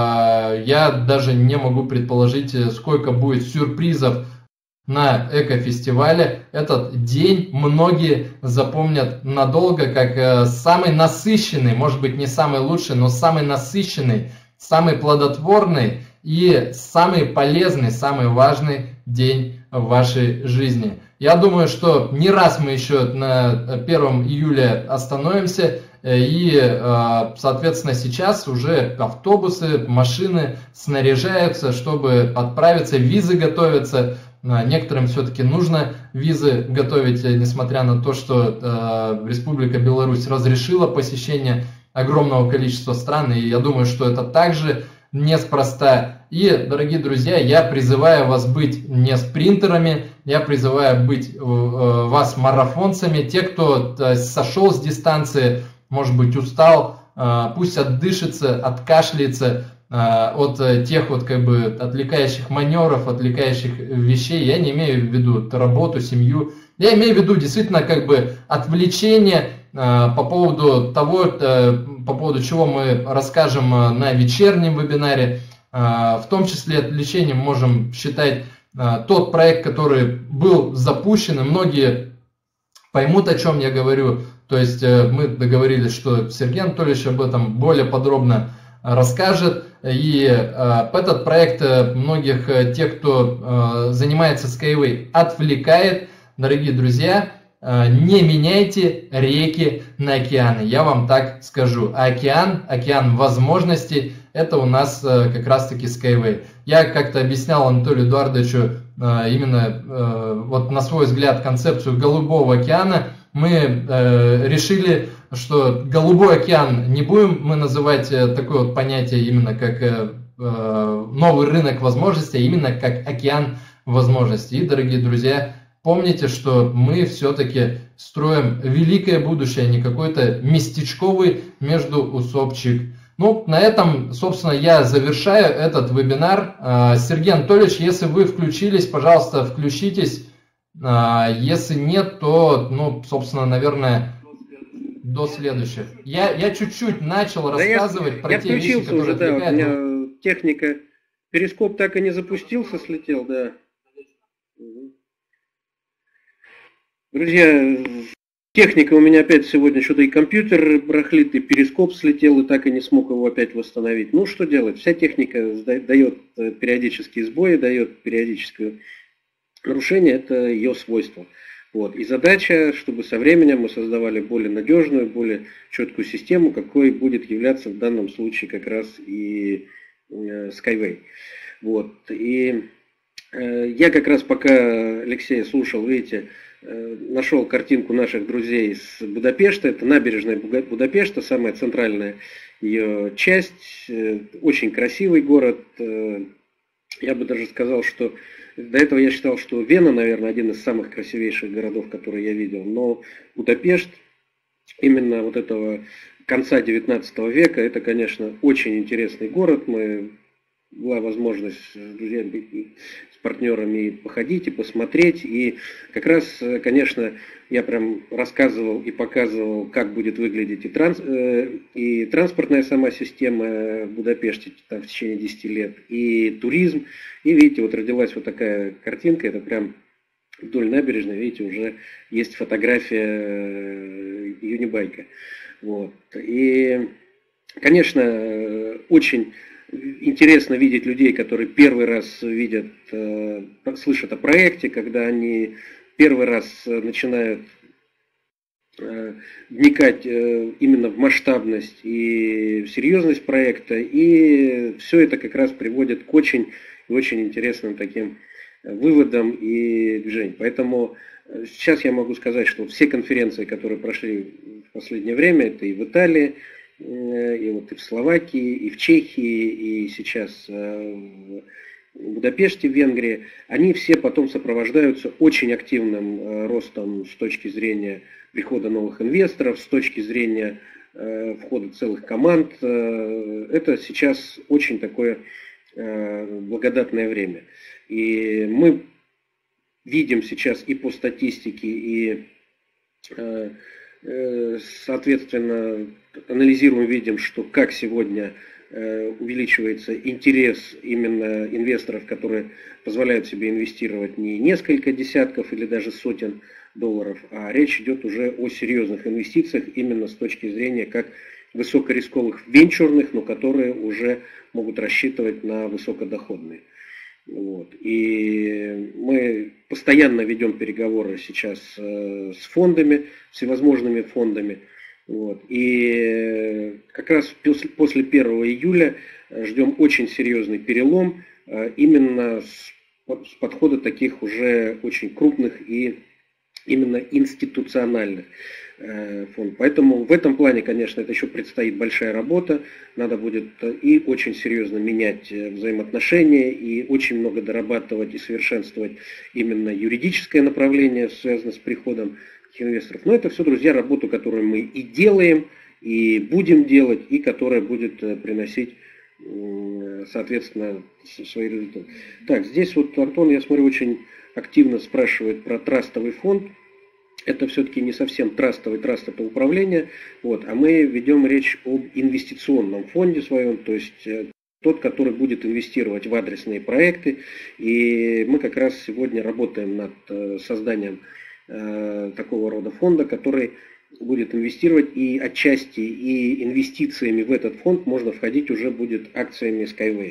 я даже не могу предположить, сколько будет сюрпризов на экофестивале. Этот день многие запомнят надолго как самый насыщенный, может быть не самый лучший, но самый насыщенный, самый плодотворный и самый полезный, самый важный день в вашей жизни. Я думаю, что не раз мы еще на первом июля остановимся, и, соответственно, сейчас уже автобусы, машины снаряжаются, чтобы отправиться, визы готовятся. Некоторым все-таки нужно визы готовить, несмотря на то, что э, Республика Беларусь разрешила посещение огромного количества стран, и я думаю, что это также неспроста. И, дорогие друзья, я призываю вас быть не спринтерами, я призываю быть э, вас марафонцами. Те, кто э, сошел с дистанции, может быть, устал, э, пусть отдышится, откашляется от тех вот как бы отвлекающих маневров, отвлекающих вещей. Я не имею в виду работу, семью. Я имею в виду действительно как бы отвлечение по поводу того, по поводу чего мы расскажем на вечернем вебинаре. В том числе отвлечением можем считать тот проект, который был запущен, и многие поймут, о чем я говорю. То есть мы договорились, что Сергей Анатольевич об этом более подробно расскажет. И э, этот проект многих э, тех, кто э, занимается Skyway, отвлекает. Дорогие друзья, э, не меняйте реки на океаны, я вам так скажу. А океан, океан возможностей, это у нас э, как раз таки Skyway. Я как-то объяснял Анатолию Эдуардовичу э, именно э, вот на свой взгляд концепцию Голубого океана. мы э, решили, что голубой океан не будем мы называть э, такое вот понятие именно как э, новый рынок возможностей, а именно как океан возможностей. И, дорогие друзья, помните, что мы все-таки строим великое будущее, а не какой-то местечковый междуусобчик. Ну, на этом, собственно, я завершаю этот вебинар. Сергей Анатольевич, если вы включились, пожалуйста, включитесь. Если нет, то, ну, собственно, наверное, до следующих. Я, я чуть-чуть начал да рассказывать я, про я те вещи, которые уже, да, отвлекают. У меня техника, перископ так и не запустился, слетел, да. Друзья, техника у меня опять сегодня что-то и компьютер барахлит, и перископ слетел, и так и не смог его опять восстановить. Ну, что делать? Вся техника дает периодические сбои, дает периодическое нарушение, это ее свойство. Вот. И задача, чтобы со временем мы создавали более надежную, более четкую систему, какой будет являться в данном случае как раз и э, Skyway. Вот. И э, я как раз пока Алексея слушал, видите, э, нашел картинку наших друзей с Будапешта. Это набережная Будапешта, самая центральная ее часть. Э, очень красивый город. Э, я бы даже сказал, что до этого я считал, что Вена, наверное, один из самых красивейших городов, которые я видел. Но Будапешт, именно вот этого конца девятнадцатого века, это, конечно, очень интересный город. Мы, была возможность с друзьями, с партнерами походить и посмотреть. И как раз, конечно, я прям рассказывал и показывал, как будет выглядеть и, транс, и транспортная сама система в Будапеште там, в течение десяти лет, и туризм. И видите, вот родилась вот такая картинка, это прям вдоль набережной, видите, уже есть фотография юнибайка. Вот. И, конечно, очень интересно видеть людей, которые первый раз видят, слышат о проекте, когда они первый раз начинают вникать именно в масштабность и в серьезность проекта, и все это как раз приводит к очень, очень интересным таким выводам и движениям. Поэтому сейчас я могу сказать, что все конференции, которые прошли в последнее время, это и в Италии, и вот и в Словакии, и в Чехии, и сейчас в Будапеште, в Венгрии, они все потом сопровождаются очень активным ростом с точки зрения прихода новых инвесторов, с точки зрения входа целых команд. Это сейчас очень такое благодатное время. И мы видим сейчас и по статистике, и соответственно анализируем, видим, что как сегодня увеличивается интерес именно инвесторов, которые позволяют себе инвестировать не несколько десятков или даже сотен долларов, а речь идет уже о серьезных инвестициях именно с точки зрения как высокорисковых венчурных, но которые уже могут рассчитывать на высокодоходные. Вот. И мы постоянно ведем переговоры сейчас с фондами, всевозможными фондами. Вот. И как раз после первого июля ждем очень серьезный перелом именно с подхода таких уже очень крупных и именно институциональных фондов. Поэтому в этом плане, конечно, это еще предстоит большая работа. Надо будет и очень серьезно менять взаимоотношения, и очень много дорабатывать и совершенствовать именно юридическое направление, связанное с приходом инвесторов. Но это все, друзья, работу, которую мы и делаем, и будем делать, и которая будет приносить, соответственно, свои результаты. Так, здесь вот Антон, я смотрю, очень активно спрашивает про трастовый фонд. Это все-таки не совсем трастовый траст, это управление, вот, а мы ведем речь об инвестиционном фонде своем, то есть тот, который будет инвестировать в адресные проекты. И мы как раз сегодня работаем над созданием такого рода фонда, который будет инвестировать, и отчасти и инвестициями в этот фонд можно входить уже будет акциями Skyway.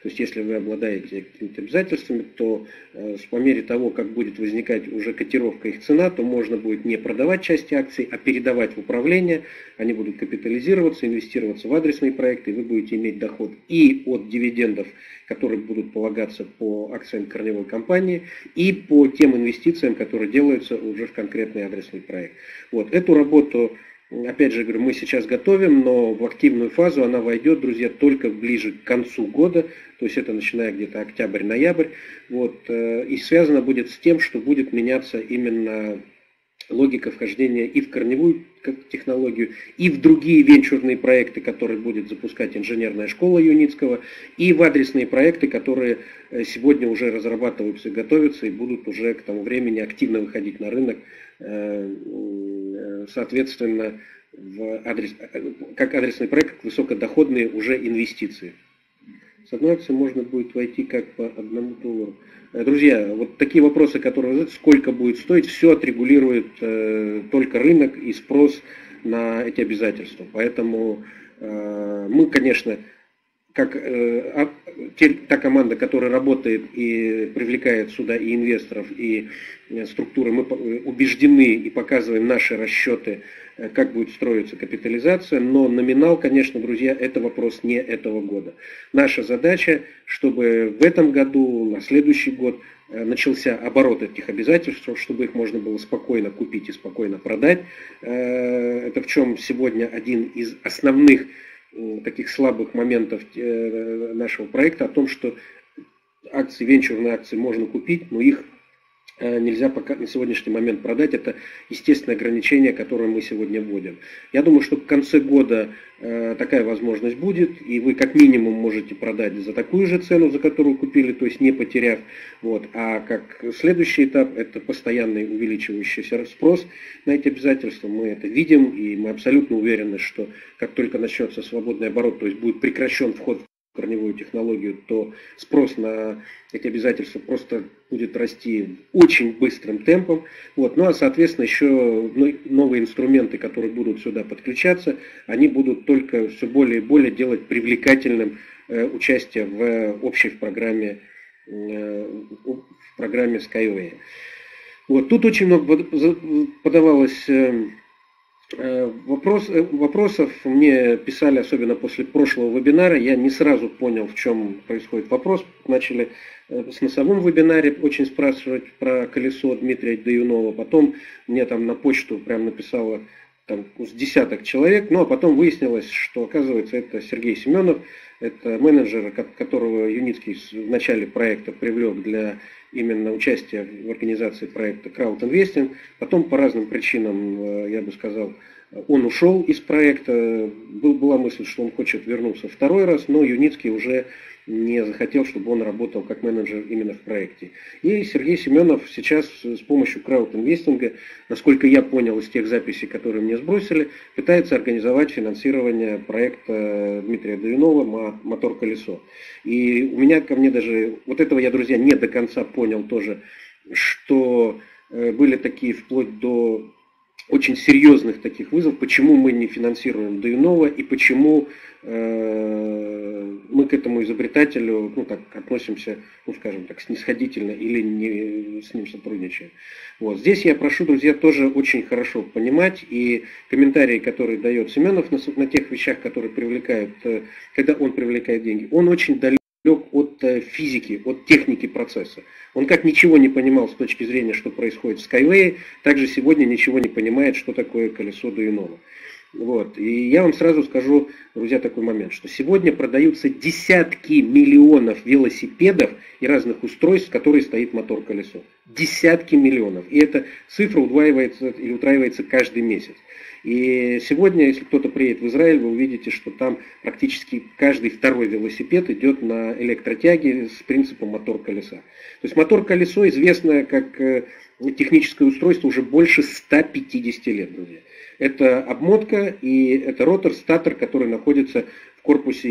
То есть если вы обладаете какими-то обязательствами, то по мере того, как будет возникать уже котировка их цена, то можно будет не продавать части акций, а передавать в управление. Они будут капитализироваться, инвестироваться в адресные проекты, и вы будете иметь доход и от дивидендов, которые будут полагаться по акциям корневой компании, и по тем инвестициям, которые делаются уже в конкретный адресный проект. Вот. Эту работу, опять же, говорю, мы сейчас готовим, но в активную фазу она войдет, друзья, только ближе к концу года, то есть это начиная где-то октябрь-ноябрь. Вот. И связано будет с тем, что будет меняться именно логика вхождения и в корневую технологию, и в другие венчурные проекты, которые будет запускать инженерная школа Юницкого, и в адресные проекты, которые сегодня уже разрабатываются и готовятся, и будут уже к тому времени активно выходить на рынок, соответственно, в адрес, как адресный проект, как высокодоходные уже инвестиции. С одной акции можно будет войти как по одному доллару. Друзья, вот такие вопросы, которые вы задаете, сколько будет стоить, все отрегулирует э, только рынок и спрос на эти обязательства. Поэтому э, мы, конечно, как э, те, та команда, которая работает и привлекает сюда и инвесторов, и э, структуры, мы убеждены и показываем наши расчеты, э, как будет строиться капитализация, но номинал, конечно, друзья, это вопрос не этого года. Наша задача, чтобы в этом году, на следующий год э, начался оборот этих обязательств, чтобы их можно было спокойно купить и спокойно продать. Э, это в чем сегодня один из основных таких слабых моментов нашего проекта, о том, что акции, венчурные акции можно купить, но их нельзя пока на сегодняшний момент продать. Это естественное ограничение, которое мы сегодня вводим. Я думаю, что в конце года такая возможность будет, и вы как минимум можете продать за такую же цену, за которую купили, то есть не потеряв. Вот. А как следующий этап, это постоянный увеличивающийся спрос на эти обязательства. Мы это видим, и мы абсолютно уверены, что как только начнется свободный оборот, то есть будет прекращен вход в корневую технологию, то спрос на эти обязательства просто будет расти очень быстрым темпом. Вот. Ну а соответственно еще новые инструменты, которые будут сюда подключаться, они будут только все более и более делать привлекательным э, участие в общей в программе, э, в программе Skyway. Вот. Тут очень много подавалось э, Вопрос, вопросов мне писали, особенно после прошлого вебинара. Я не сразу понял, в чем происходит вопрос. Начали с носовом вебинаре очень спрашивать про колесо Дмитрия Даюнова. Потом мне там на почту прям написало там, с десяток человек. Ну а потом выяснилось, что оказывается это Сергей Семенов. Это менеджер, которого Юницкий в начале проекта привлек для именно участия в организации проекта Crowd-Investing. Потом по разным причинам, я бы сказал, он ушел из проекта. Была мысль, что он хочет вернуться второй раз, но Юницкий уже не захотел, чтобы он работал как менеджер именно в проекте. И Сергей Семенов сейчас с помощью крауд-инвестинга, насколько я понял из тех записей, которые мне сбросили, пытается организовать финансирование проекта Дмитрия Даюнова «Мотор-колесо». И у меня ко мне даже, вот этого я, друзья, не до конца понял тоже, что были такие вплоть до очень серьезных таких вызовов, почему мы не финансируем Даюнова и почему э, мы к этому изобретателю, ну, так, относимся, ну, скажем так, снисходительно или не с ним сотрудничаем. Вот. Здесь я прошу, друзья, тоже очень хорошо понимать, и комментарии, которые дает Семенов на, на тех вещах, которые привлекают, когда он привлекает деньги, он очень далек от физики, от техники процесса. Он как ничего не понимал с точки зрения, что происходит в Skyway, также сегодня ничего не понимает, что такое колесо Даюнова. Вот. И я вам сразу скажу, друзья, такой момент, что сегодня продаются десятки миллионов велосипедов и разных устройств, в которых стоит мотор-колесо. Десятки миллионов. И эта цифра удваивается или утраивается каждый месяц. И сегодня, если кто-то приедет в Израиль, вы увидите, что там практически каждый второй велосипед идет на электротяге с принципом мотор-колеса. То есть мотор-колесо известно как техническое устройство уже больше ста пятидесяти лет, друзья. Это обмотка и это ротор, статор, который находится в корпусе,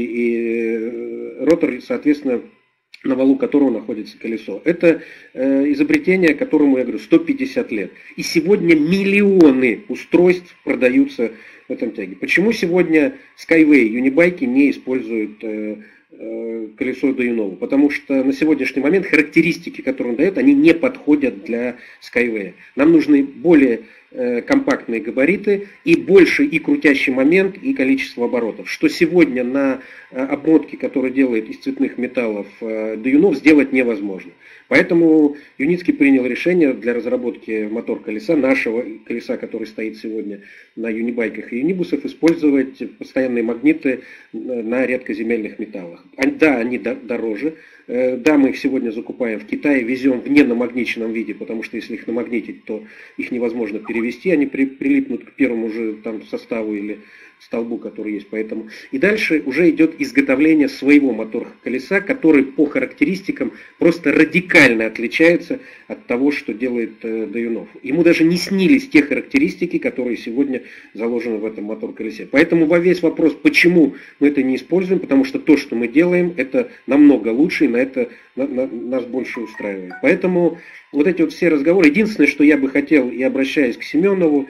и ротор, соответственно, на валу которого находится колесо. Это э, изобретение, которому, я говорю, сто пятьдесят лет. И сегодня миллионы устройств продаются в этом тяге. Почему сегодня Skyway, юнибайки не используют э, колесо Dayunova, потому что на сегодняшний момент характеристики, которые он дает, они не подходят для Skyway. Нам нужны более компактные габариты и больше и крутящий момент, и количество оборотов, что сегодня на обмотке, которую делает из цветных металлов Dayunov, сделать невозможно. Поэтому Юницкий принял решение для разработки мотор-колеса, нашего колеса, который стоит сегодня на юнибайках и юнибусах, использовать постоянные магниты на редкоземельных металлах. Да, они дороже. Да, мы их сегодня закупаем в Китае, везем в ненамагниченном виде, потому что если их намагнитить, то их невозможно перевести, они при, прилипнут к первому же там составу или столбу, который есть. Поэтому. И дальше уже идет изготовление своего мотор-колеса, который по характеристикам просто радикально отличается от того, что делает Dayunov. Ему даже не снились те характеристики, которые сегодня заложены в этом мотор-колесе. Поэтому во весь вопрос, почему мы это не используем, потому что то, что мы делаем, это намного лучше, и на это на, на, нас больше устраивает. Поэтому вот эти вот все разговоры, единственное, что я бы хотел, и обращаясь к Семенову,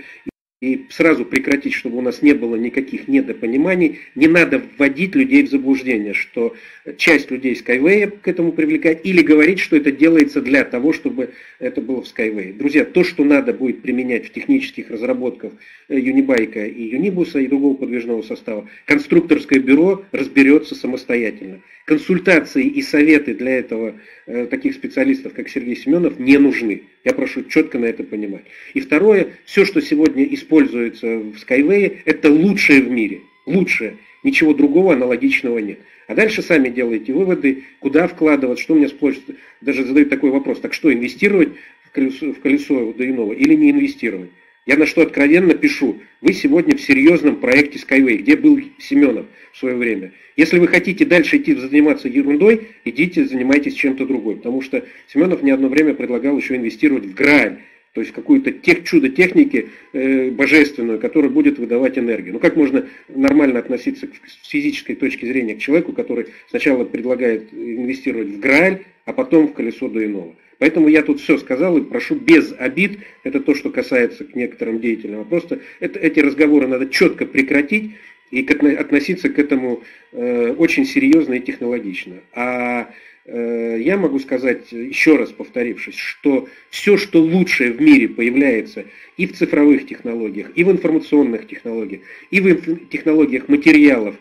и сразу прекратить, чтобы у нас не было никаких недопониманий, не надо вводить людей в заблуждение, что часть людей Skyway к этому привлекать, или говорить, что это делается для того, чтобы это было в Skyway. Друзья, то, что надо будет применять в технических разработках юнибайка и юнибуса и другого подвижного состава, конструкторское бюро разберется самостоятельно. Консультации и советы для этого э, таких специалистов, как Сергей Семенов, не нужны. Я прошу четко на это понимать. И второе, все, что сегодня используется в Skyway, это лучшее в мире. Лучшее. Ничего другого аналогичного нет. А дальше сами делаете выводы, куда вкладывать, что у меня спрашивают. Даже задают такой вопрос, так что, инвестировать в колесо, в колесо Dayunova или не инвестировать? Я на что откровенно пишу, вы сегодня в серьезном проекте Skyway, где был Семенов в свое время. Если вы хотите дальше идти заниматься ерундой, идите занимайтесь чем-то другим. Потому что Семенов не одно время предлагал еще инвестировать в Грааль, то есть какую-то тех, чудо-техники э, божественную, которая будет выдавать энергию. Ну как можно нормально относиться к, с физической точки зрения к человеку, который сначала предлагает инвестировать в Грааль, а потом в колесо Dayunova? Поэтому я тут все сказал и прошу без обид, это то, что касается к некоторым деятелям, а просто это, эти разговоры надо четко прекратить и относиться к этому э, очень серьезно и технологично. А э, я могу сказать, еще раз повторившись, что все, что лучшее в мире появляется и в цифровых технологиях, и в информационных технологиях, и в инф- технологиях материалов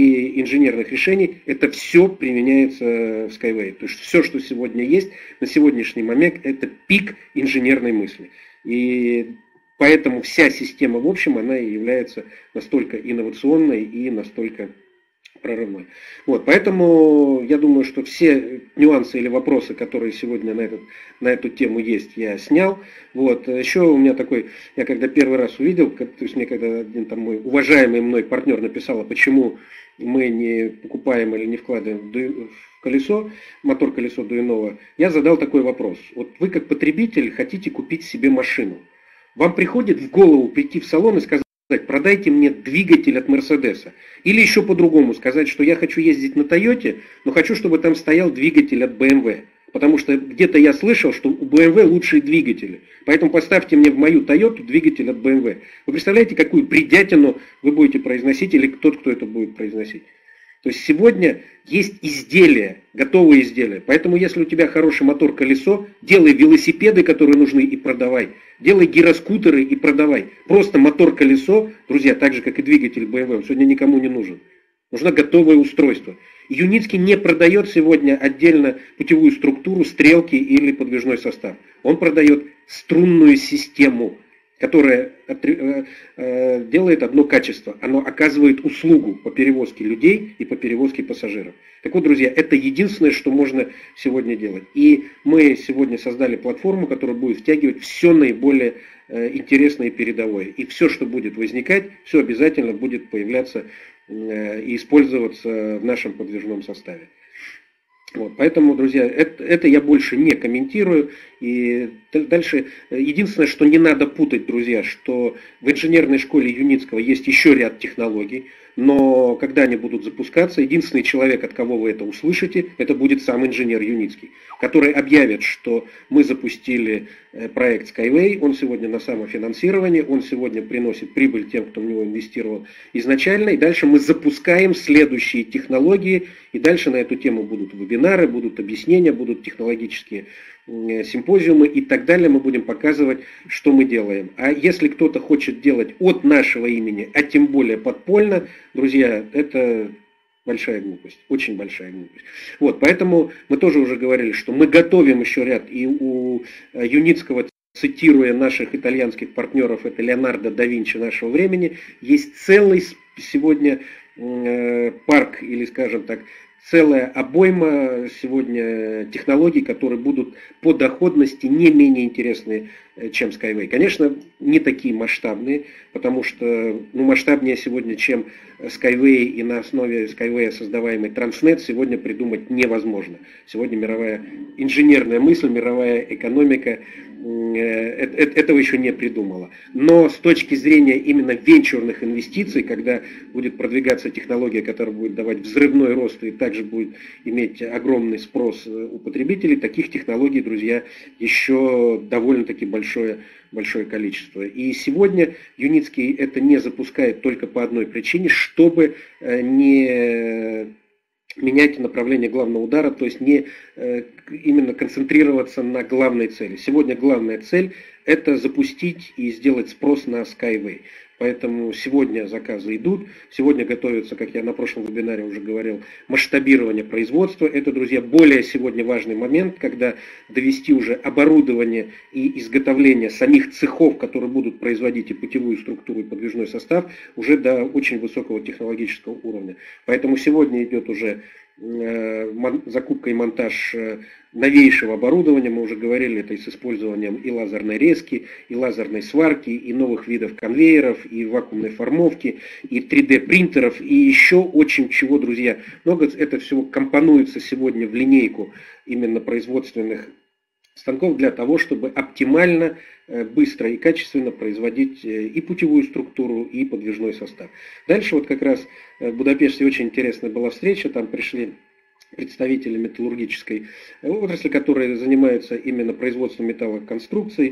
и инженерных решений, это все применяется в Skyway. То есть все, что сегодня есть, на сегодняшний момент, это пик инженерной мысли. И поэтому вся система, в общем, она и является настолько инновационной и настолько прорывной. Вот, поэтому я думаю, что все нюансы или вопросы, которые сегодня на, этот, на эту тему есть, я снял. Вот, еще у меня такой, я когда первый раз увидел, то есть мне когда один там мой уважаемый мной партнер написал, а почему мы не покупаем или не вкладываем в колесо, мотор-колесо Dayunova, я задал такой вопрос. Вот вы как потребитель хотите купить себе машину. Вам приходит в голову прийти в салон и сказать, продайте мне двигатель от Мерседеса. Или еще по-другому сказать, что я хочу ездить на Тойоте, но хочу, чтобы там стоял двигатель от бэ эм вэ. Потому что где-то я слышал, что у бэ эм вэ лучшие двигатели. Поэтому поставьте мне в мою Тойоту двигатель от бэ эм вэ. Вы представляете, какую бредятину вы будете произносить или тот, кто это будет произносить? То есть сегодня есть изделия, готовые изделия. Поэтому если у тебя хороший мотор-колесо, делай велосипеды, которые нужны, и продавай. Делай гироскутеры и продавай. Просто мотор-колесо, друзья, так же как и двигатель бэ эм вэ, он сегодня никому не нужен. Нужно готовое устройство. Юницкий не продает сегодня отдельно путевую структуру, стрелки или подвижной состав. Он продает струнную систему, которая делает одно качество. Оно оказывает услугу по перевозке людей и по перевозке пассажиров. Так вот, друзья, это единственное, что можно сегодня делать. И мы сегодня создали платформу, которая будет втягивать все наиболее интересное и передовое. И все, что будет возникать, все обязательно будет появляться и использоваться в нашем подвижном составе. Вот, поэтому, друзья, это, это я больше не комментирую. И дальше, единственное, что не надо путать, друзья, что в инженерной школе Юницкого есть еще ряд технологий, но когда они будут запускаться, единственный человек, от кого вы это услышите, это будет сам инженер Юницкий, который объявит, что мы запустили проект Skyway, он сегодня на самофинансировании, он сегодня приносит прибыль тем, кто в него инвестировал изначально, и дальше мы запускаем следующие технологии, и дальше на эту тему будут вебинары, будут объяснения, будут технологические симпозиумы и так далее, мы будем показывать, что мы делаем. А если кто-то хочет делать от нашего имени, а тем более подпольно, друзья, это большая глупость, очень большая глупость. Вот, поэтому мы тоже уже говорили, что мы готовим еще ряд, и у Юницкого, цитируя наших итальянских партнеров, это Леонардо да Винчи нашего времени, есть целый сегодня э, парк, или, скажем так, целая обойма сегодня технологий, которые будут по доходности не менее интересны, чем Skyway. Конечно, не такие масштабные, потому что ну, масштабнее сегодня, чем Skyway и на основе Skyway создаваемый Transnet, сегодня придумать невозможно. Сегодня мировая инженерная мысль, мировая экономика этого еще не придумала. Но с точки зрения именно венчурных инвестиций, когда будет продвигаться технология, которая будет давать взрывной рост и также будет иметь огромный спрос у потребителей, таких технологий, друзья, еще довольно-таки большое, большое количество. И сегодня Юницкий это не запускает только по одной причине, чтобы не менять направление главного удара, то есть не э, именно концентрироваться на главной цели. Сегодня главная цель – это запустить и сделать спрос на Skyway. Поэтому сегодня заказы идут, сегодня готовится, как я на прошлом вебинаре уже говорил, масштабирование производства. Это, друзья, более сегодня важный момент, когда довести уже оборудование и изготовление самих цехов, которые будут производить и путевую структуру, и подвижной состав, уже до очень высокого технологического уровня. Поэтому сегодня идет уже закупка и монтаж новейшего оборудования, мы уже говорили, это и с использованием и лазерной резки, и лазерной сварки, и новых видов конвейеров, и вакуумной формовки, и три дэ принтеров, и еще очень чего, друзья. Много это всего компонуется сегодня в линейку именно производственных станков для того, чтобы оптимально, быстро и качественно производить и путевую структуру, и подвижной состав. Дальше вот как раз в Будапеште очень интересная была встреча, там пришли представители металлургической отрасли, которые занимаются именно производством металлоконструкций,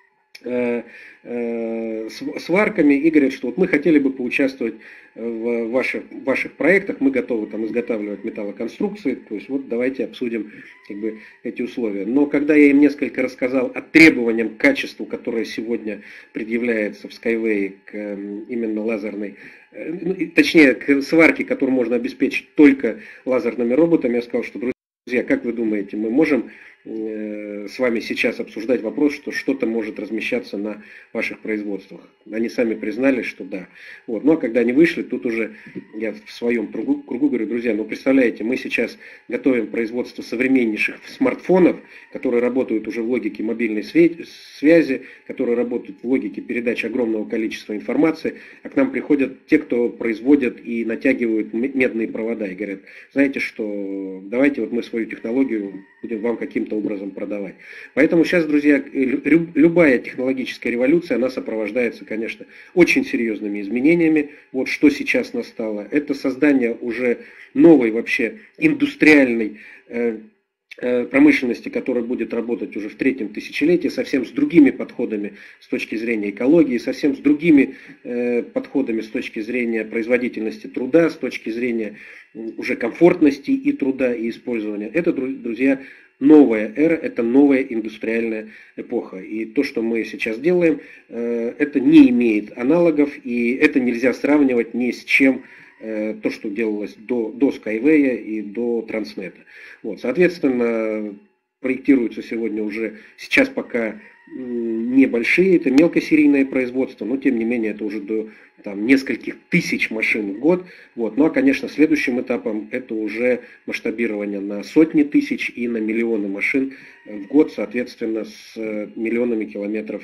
сварками, и говорят, что вот мы хотели бы поучаствовать в ваших, в ваших проектах, мы готовы там изготавливать металлоконструкции, то есть вот давайте обсудим как бы эти условия. Но когда я им несколько рассказал о требованиям к качеству, которое сегодня предъявляется в Skyway к именно лазерной, точнее к сварке, которую можно обеспечить только лазерными роботами, я сказал, что, друзья, как вы думаете, мы можем с вами сейчас обсуждать вопрос, что что-то может размещаться на ваших производствах. Они сами признали, что да. Вот. Ну а когда они вышли, тут уже я в своем кругу, кругу говорю, друзья, ну представляете, мы сейчас готовим производство современнейших смартфонов, которые работают уже в логике мобильной связи, которые работают в логике передачи огромного количества информации, а к нам приходят те, кто производят и натягивают медные провода и говорят, знаете что, давайте вот мы свою технологию будем вам каким-то образом продавать. Поэтому сейчас, друзья, любая технологическая революция, она сопровождается, конечно, очень серьезными изменениями. Вот что сейчас настало, это создание уже новой вообще индустриальной э, э, промышленности, которая будет работать уже в третьем тысячелетии, совсем с другими подходами с точки зрения экологии, совсем с другими э, подходами с точки зрения производительности труда, с точки зрения уже комфортности и труда, и использования. Это, друзья, новая эра, это новая индустриальная эпоха. И то, что мы сейчас делаем, это не имеет аналогов, и это нельзя сравнивать ни с чем, то, что делалось до, до Skyway и до Transnet. Вот, соответственно, проектируется сегодня уже, сейчас пока небольшие, это мелкосерийное производство, но тем не менее это уже до там, нескольких тысяч машин в год. Вот. Ну а, конечно, следующим этапом это уже масштабирование на сотни тысяч и на миллионы машин в год, соответственно, с миллионами километров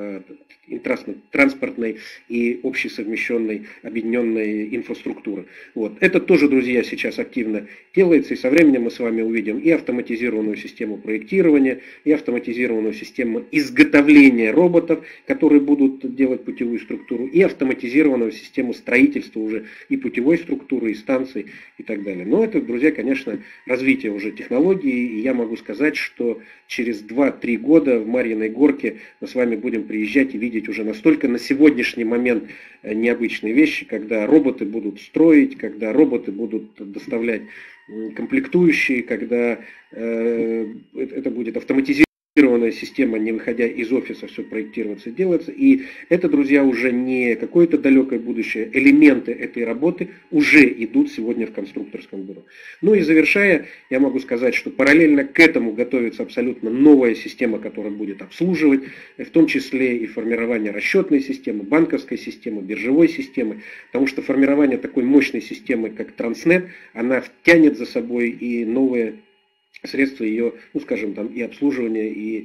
транспортной и общесовмещенной объединенной инфраструктуры. Вот. Это тоже, друзья, сейчас активно делается, и со временем мы с вами увидим и автоматизированную систему проектирования, и автоматизированную систему изготовления роботов, которые будут делать путевую структуру, и автоматизированную систему строительства уже и путевой структуры, и станций, и так далее. Но это, друзья, конечно, развитие уже технологий, и я могу сказать, что через два-три года в Марьиной Горке мы с вами будем приезжать и видеть уже настолько на сегодняшний момент необычные вещи, когда роботы будут строить, когда роботы будут доставлять комплектующие, когда э, это будет автоматизированная система, не выходя из офиса, все проектироваться и делаться. И это, друзья, уже не какое-то далекое будущее. Элементы этой работы уже идут сегодня в конструкторском бюро. Ну и завершая, я могу сказать, что параллельно к этому готовится абсолютно новая система, которая будет обслуживать, в том числе и формирование расчетной системы, банковской системы, биржевой системы, потому что формирование такой мощной системы, как Транснет, она втянет за собой и новые средства ее, ну скажем, там и обслуживания, и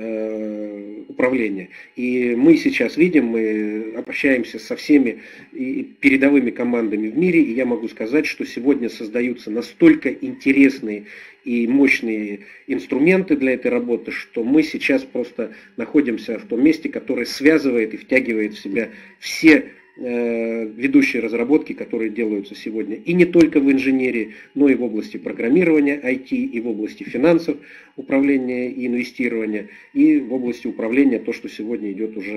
э, управления. И мы сейчас видим, мы общаемся со всеми передовыми командами в мире, и я могу сказать, что сегодня создаются настолько интересные и мощные инструменты для этой работы, что мы сейчас просто находимся в том месте, которое связывает и втягивает в себя все ведущие разработки, которые делаются сегодня и не только в инженерии, но и в области программирования ай ти, и в области финансов, управления и инвестирования, и в области управления, то, что сегодня идет уже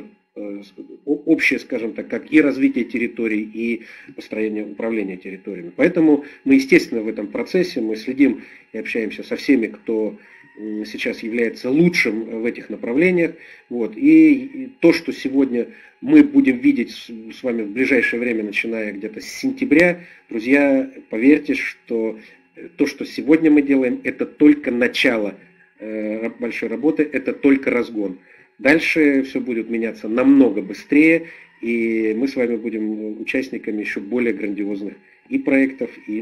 общее, скажем так, как и развитие территорий, и построение управления территориями. Поэтому мы, естественно, в этом процессе, мы следим и общаемся со всеми, кто сейчас является лучшим в этих направлениях. Вот. И то, что сегодня мы будем видеть с вами в ближайшее время, начиная где-то с сентября, друзья, поверьте, что то, что сегодня мы делаем, это только начало большой работы, это только разгон. Дальше все будет меняться намного быстрее, и мы с вами будем участниками еще более грандиозных и проектов, и,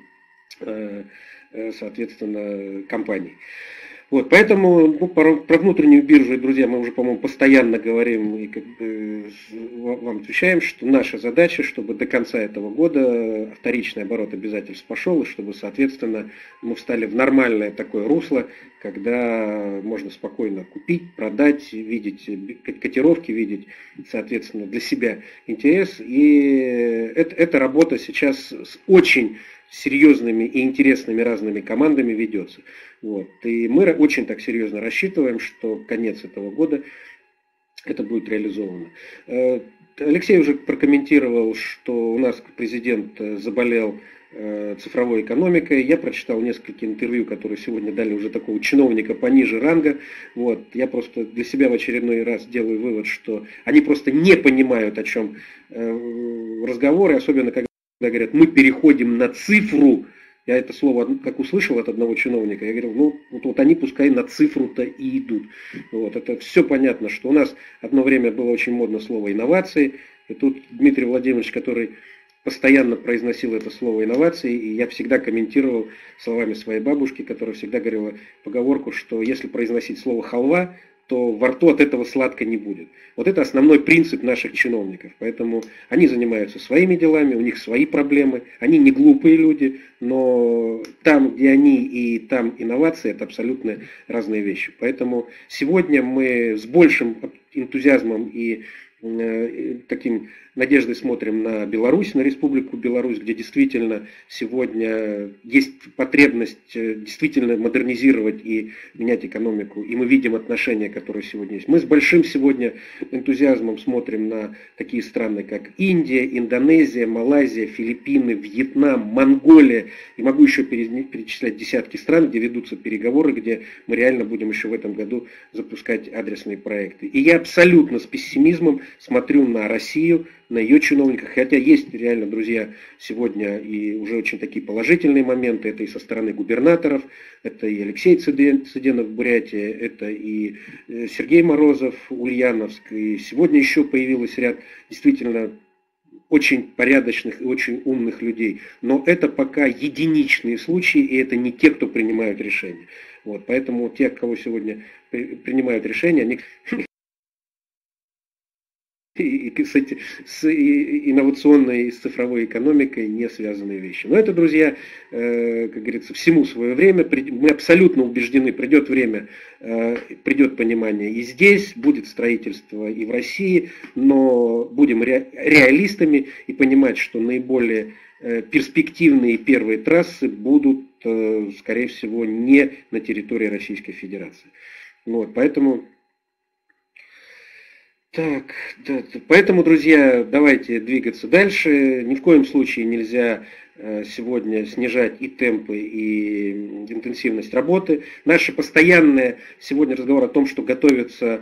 соответственно, компаний. Вот, поэтому ну, про, про внутреннюю биржу, друзья, мы уже, по-моему, постоянно говорим и как бы вам отвечаем, что наша задача, чтобы до конца этого года вторичный оборот обязательств пошел, и чтобы, соответственно, мы встали в нормальное такое русло, когда можно спокойно купить, продать, видеть котировки, видеть, соответственно, для себя интерес. И это, эта работа сейчас с очень серьезными и интересными разными командами ведется. Вот. И мы очень так серьезно рассчитываем, что конец этого года это будет реализовано. Алексей уже прокомментировал, что у нас президент заболел цифровой экономикой. Я прочитал несколько интервью, которые сегодня дали уже такого чиновника пониже ранга. Вот. Я просто для себя в очередной раз делаю вывод, что они просто не понимают, о чем разговоры, особенно когда говорят, мы переходим на цифру. Я это слово как услышал от одного чиновника, я говорил, ну вот, вот они пускай на цифру-то и идут. Вот, это все понятно, что у нас одно время было очень модно слово инновации, и тут Дмитрий Владимирович, который постоянно произносил это слово инновации, и я всегда комментировал словами своей бабушки, которая всегда говорила поговорку, что если произносить слово халва, то во рту от этого сладко не будет. Вот это основной принцип наших чиновников. Поэтому они занимаются своими делами, у них свои проблемы, они не глупые люди, но там, где они и там инновации, это абсолютно разные вещи. Поэтому сегодня мы с большим энтузиазмом и э, таким надеждой смотрим на Беларусь, на Республику Беларусь, где действительно сегодня есть потребность действительно модернизировать и менять экономику. И мы видим отношения, которые сегодня есть. Мы с большим сегодня энтузиазмом смотрим на такие страны, как Индия, Индонезия, Малайзия, Филиппины, Вьетнам, Монголия. И могу еще перечислять десятки стран, где ведутся переговоры, где мы реально будем еще в этом году запускать адресные проекты. И я абсолютно с пессимизмом смотрю на Россию, на ее чиновниках. Хотя есть реально, друзья, сегодня и уже очень такие положительные моменты. Это и со стороны губернаторов, это и Алексей Цыденов в Бурятии, это и Сергей Морозов, Ульяновск. И сегодня еще появился ряд действительно очень порядочных и очень умных людей. Но это пока единичные случаи, и это не те, кто принимают решения. Вот, поэтому те, кого сегодня принимают решения, они и, и, с, с инновационной и с цифровой экономикой не связанные вещи. Но это, друзья, э, как говорится, всему свое время. Мы абсолютно убеждены, придет время, э, придет понимание и здесь, будет строительство и в России, но будем ре, реалистами и понимать, что наиболее э, перспективные первые трассы будут, э, скорее всего, не на территории Российской Федерации. Вот, поэтому... Так, да, поэтому, друзья, давайте двигаться дальше. Ни в коем случае нельзя сегодня снижать и темпы, и интенсивность работы. Наше постоянное сегодня разговор о том, что готовится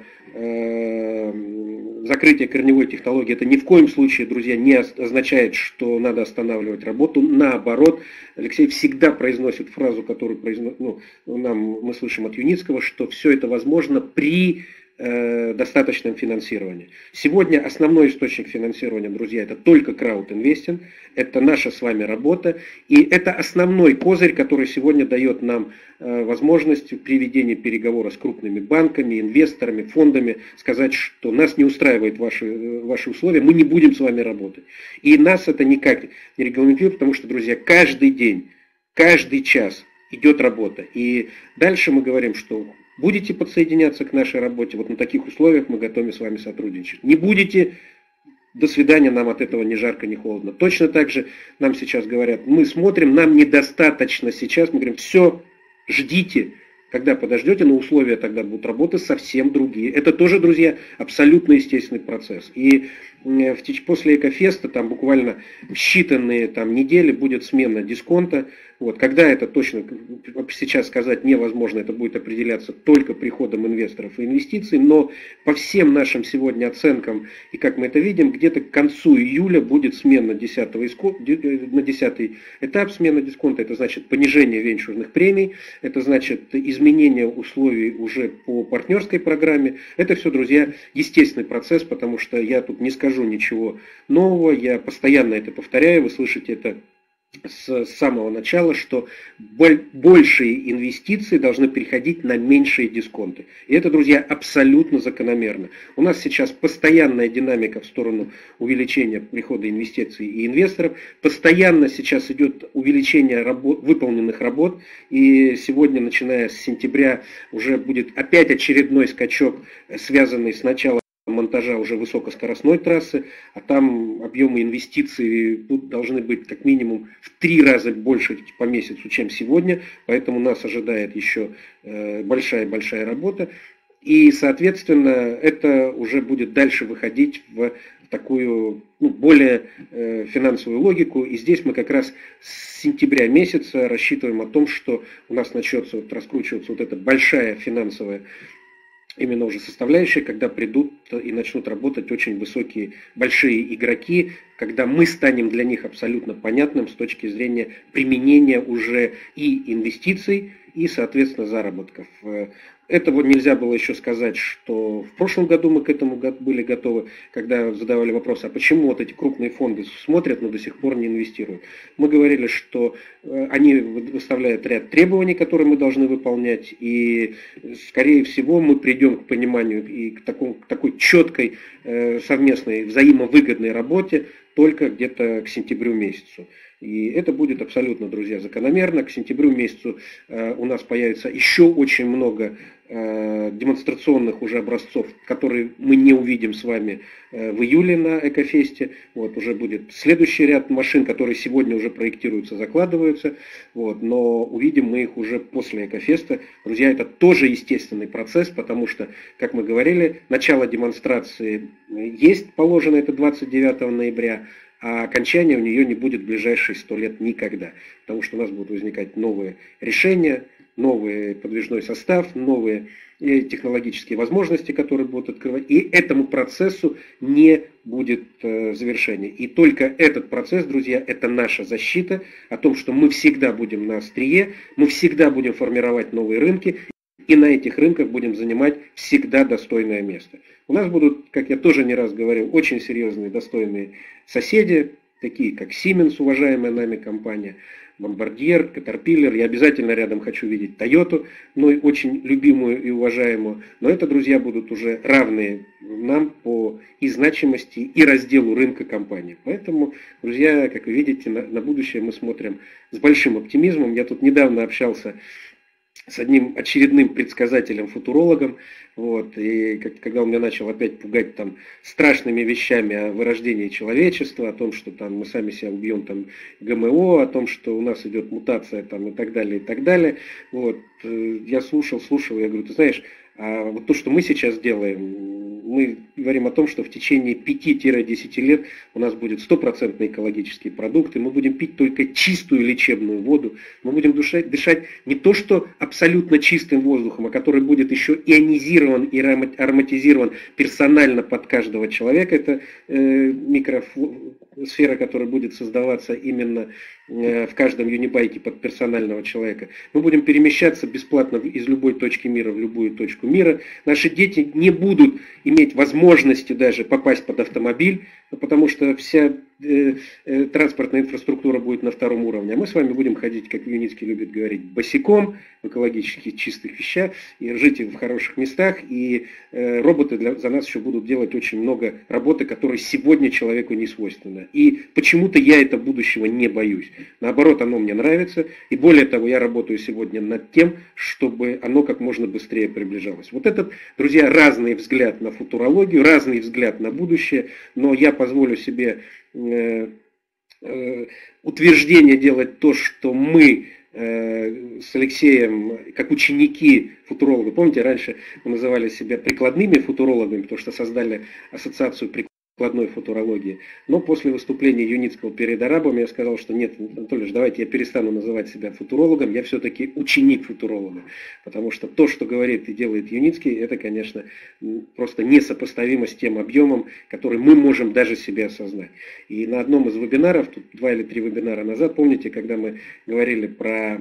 э, закрытие корневой технологии, это ни в коем случае, друзья, не означает, что надо останавливать работу. Наоборот, Алексей всегда произносит фразу, которую произно... ну, нам, мы слышим от Юницкого, что все это возможно при достаточном финансировании. Сегодня основной источник финансирования, друзья, это только краудинвестинг, это наша с вами работа, и это основной козырь, который сегодня дает нам возможность при ведении переговора с крупными банками, инвесторами, фондами сказать, что нас не устраивают ваши, ваши условия, мы не будем с вами работать. И нас это никак не регламентирует, потому что, друзья, каждый день, каждый час идет работа. И дальше мы говорим, что будете подсоединяться к нашей работе, вот на таких условиях мы готовы с вами сотрудничать. Не будете, до свидания, нам от этого ни жарко, ни холодно. Точно так же нам сейчас говорят, мы смотрим, нам недостаточно сейчас, мы говорим, все, ждите. Когда подождете, но условия тогда будут работы совсем другие. Это тоже, друзья, абсолютно естественный процесс. И после Экофеста, там буквально считанные там, недели будет смена дисконта. Вот, когда это точно сейчас сказать невозможно, это будет определяться только приходом инвесторов и инвестиций, но по всем нашим сегодня оценкам, и как мы это видим, где-то к концу июля будет смена десятого на десятый этап смена дисконта, это значит понижение венчурных премий, это значит изменение условий уже по партнерской программе. Это все, друзья, естественный процесс, потому что я тут не скажу ничего нового, я постоянно это повторяю, вы слышите это с самого начала, что большие инвестиции должны переходить на меньшие дисконты. И это, друзья, абсолютно закономерно. У нас сейчас постоянная динамика в сторону увеличения прихода инвестиций и инвесторов. Постоянно сейчас идет увеличение работ, выполненных работ. И сегодня, начиная с сентября, уже будет опять очередной скачок, связанный с началом монтажа уже высокоскоростной трассы, а там объемы инвестиций должны быть как минимум в три раза больше по месяцу, чем сегодня, поэтому нас ожидает еще большая-большая работа, и, соответственно, это уже будет дальше выходить в такую ну, более э, финансовую логику, и здесь мы как раз с сентября месяца рассчитываем о том, что у нас начнется вот, раскручиваться вот эта большая финансовая именно уже составляющая, когда придут и начнут работать очень высокие, большие игроки, когда мы станем для них абсолютно понятным с точки зрения применения уже и инвестиций, и, соответственно, заработков. Этого нельзя было еще сказать, что в прошлом году мы к этому были готовы, когда задавали вопрос, а почему вот эти крупные фонды смотрят, но до сих пор не инвестируют. Мы говорили, что они выставляют ряд требований, которые мы должны выполнять, и, скорее всего, мы придем к пониманию и к, такому, к такой четкой совместной взаимовыгодной работе только где-то к сентябрю месяцу. И это будет абсолютно, друзья, закономерно. К сентябрю месяцу э, у нас появится еще очень много э, демонстрационных уже образцов, которые мы не увидим с вами э, в июле на Экофесте. Вот, уже будет следующий ряд машин, которые сегодня уже проектируются, закладываются. Вот, но увидим мы их уже после Экофеста. Друзья, это тоже естественный процесс, потому что, как мы говорили, начало демонстрации есть положено, это двадцать девятого ноября. А окончания у нее не будет в ближайшие сто лет никогда. Потому что у нас будут возникать новые решения, новый подвижной состав, новые технологические возможности, которые будут открывать, и этому процессу не будет э, завершения. И только этот процесс, друзья, это наша защита о том, что мы всегда будем на острие, мы всегда будем формировать новые рынки, и на этих рынках будем занимать всегда достойное место. У нас будут, как я тоже не раз говорил, очень серьезные, достойные соседи, такие как Siemens, уважаемая нами компания, Бомбардьер, Caterpillar. Я обязательно рядом хочу видеть Toyota, но и очень любимую и уважаемую. Но это, друзья, будут уже равные нам по и значимости, и разделу рынка компании. Поэтому, друзья, как вы видите, на, на будущее мы смотрим с большим оптимизмом. Я тут недавно общался с одним очередным предсказателем-футурологом, вот, и как, когда он меня начал опять пугать там страшными вещами о вырождении человечества, о том, что там мы сами себя убьем там ГМО, о том, что у нас идет мутация там и так далее, и так далее, вот, я слушал, слушал, я говорю, ты знаешь, а вот то, что мы сейчас делаем, мы говорим о том, что в течение пяти-десяти лет у нас будет стопроцентные экологические продукты, мы будем пить только чистую лечебную воду, мы будем дышать, дышать не то, что абсолютно чистым воздухом, а который будет еще ионизирован и ароматизирован персонально под каждого человека. Это э, микросфера, которая будет создаваться именно э, в каждом юнибайке под персонального человека. Мы будем перемещаться бесплатно из любой точки мира в любую точку мира. Наши дети не будут иметь возможности даже попасть под автомобиль, потому что вся э, э, транспортная инфраструктура будет на втором уровне. А мы с вами будем ходить, как Юницкий любит говорить, босиком, в экологически чистых вещах, и жить в хороших местах. И э, роботы для, за нас еще будут делать очень много работы, которые сегодня человеку не свойственны. И почему-то я этого будущего не боюсь. Наоборот, оно мне нравится. И более того, я работаю сегодня над тем, чтобы оно как можно быстрее приближалось. Вот этот, друзья, разный взгляд на футурологию, разный взгляд на будущее, но я позволю себе э, э, утверждение делать то, что мы э, с Алексеем, как ученики футуролога, помните, раньше мы называли себя прикладными футурологами, потому что создали ассоциацию прикладной футурологии, но после выступления Юницкого перед арабами я сказал, что нет, Анатолий, давайте я перестану называть себя футурологом, я все-таки ученик футуролога, потому что то, что говорит и делает Юницкий, это, конечно, просто несопоставимо с тем объемом, который мы можем даже себе осознать. И на одном из вебинаров, тут два или три вебинара назад, помните, когда мы говорили про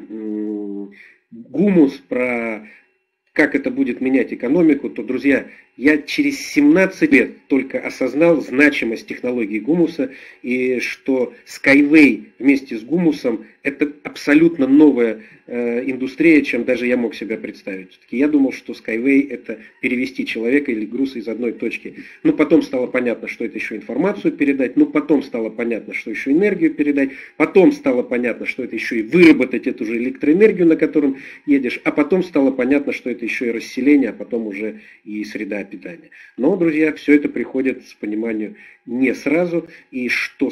гумус, про как это будет менять экономику, то, друзья, я через семнадцать лет только осознал значимость технологии гумуса, и что Skyway вместе с гумусом это абсолютно новая э, индустрия, чем даже я мог себе представить. Все-таки я думал, что Skyway это перевести человека или груз из одной точки. Но потом стало понятно, что это еще информацию передать, но потом стало понятно, что еще энергию передать, потом стало понятно, что это еще и выработать эту же электроэнергию, на котором едешь, а потом стало понятно, что это еще и расселение, а потом уже и среда питания. Но, друзья, все это приходит с пониманию не сразу. И что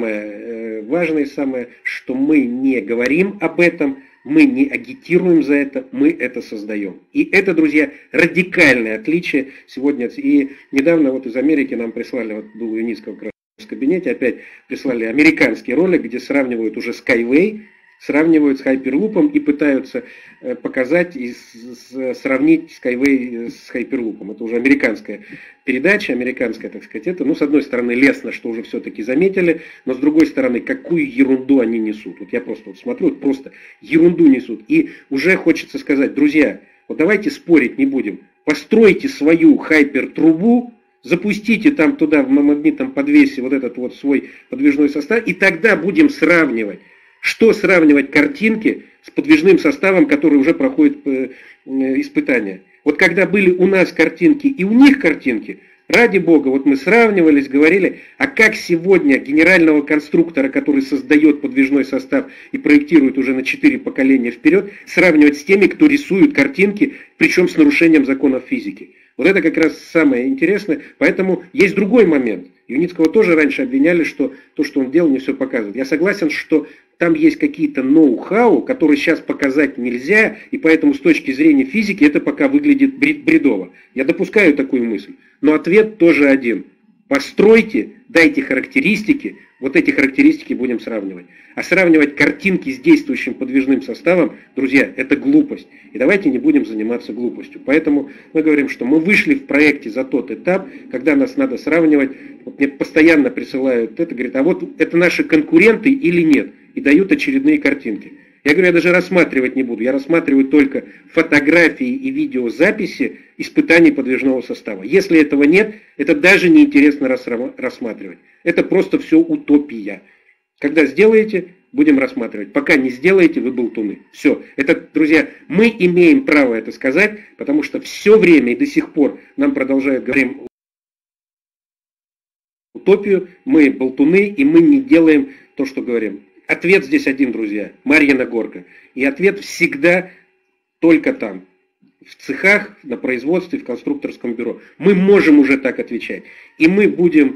самое важное, самое, что мы не говорим об этом, мы не агитируем за это, мы это создаем. И это, друзья, радикальное отличие сегодня. И недавно вот из Америки нам прислали, вот был у Юницкого как раз в кабинете, опять прислали американский ролик, где сравнивают уже Skyway, сравнивают с Hyperloop и пытаются показать и сравнить Skyway с Hyperloop. Это уже американская передача, американская, так сказать, это, ну, с одной стороны, лестно, что уже все-таки заметили, но с другой стороны, какую ерунду они несут. Вот я просто вот смотрю, вот просто ерунду несут. И уже хочется сказать, друзья, вот давайте спорить не будем. Постройте свою хайпер-трубу, запустите там туда в магнитном подвесе вот этот вот свой подвижной состав, и тогда будем сравнивать. Что сравнивать картинки с подвижным составом, который уже проходит испытания? Вот когда были у нас картинки и у них картинки, ради бога, вот мы сравнивались, говорили, а как сегодня генерального конструктора, который создает подвижной состав и проектирует уже на четыре поколения вперед, сравнивать с теми, кто рисует картинки, причем с нарушением законов физики. Вот это как раз самое интересное. Поэтому есть другой момент. Юницкого тоже раньше обвиняли, что то, что он делал, не все показывает. Я согласен, что там есть какие-то ноу-хау, которые сейчас показать нельзя, и поэтому с точки зрения физики это пока выглядит бредово. Я допускаю такую мысль. Но ответ тоже один. Постройте, дайте характеристики, вот эти характеристики будем сравнивать. А сравнивать картинки с действующим подвижным составом, друзья, это глупость. И давайте не будем заниматься глупостью. Поэтому мы говорим, что мы вышли в проекте за тот этап, когда нас надо сравнивать. Вот мне постоянно присылают это, говорят, а вот это наши конкуренты или нет? И дают очередные картинки. Я говорю, я даже рассматривать не буду. Я рассматриваю только фотографии и видеозаписи испытаний подвижного состава. Если этого нет, это даже не интересно рассматривать. Это просто все утопия. Когда сделаете, будем рассматривать. Пока не сделаете, вы болтуны. Все. Это, друзья, мы имеем право это сказать, потому что все время и до сих пор нам продолжают говорить утопию, мы болтуны, и мы не делаем то, что говорим. Ответ здесь один, друзья. Марьина горка. И ответ всегда только там. В цехах, на производстве, в конструкторском бюро. Мы можем уже так отвечать. И мы будем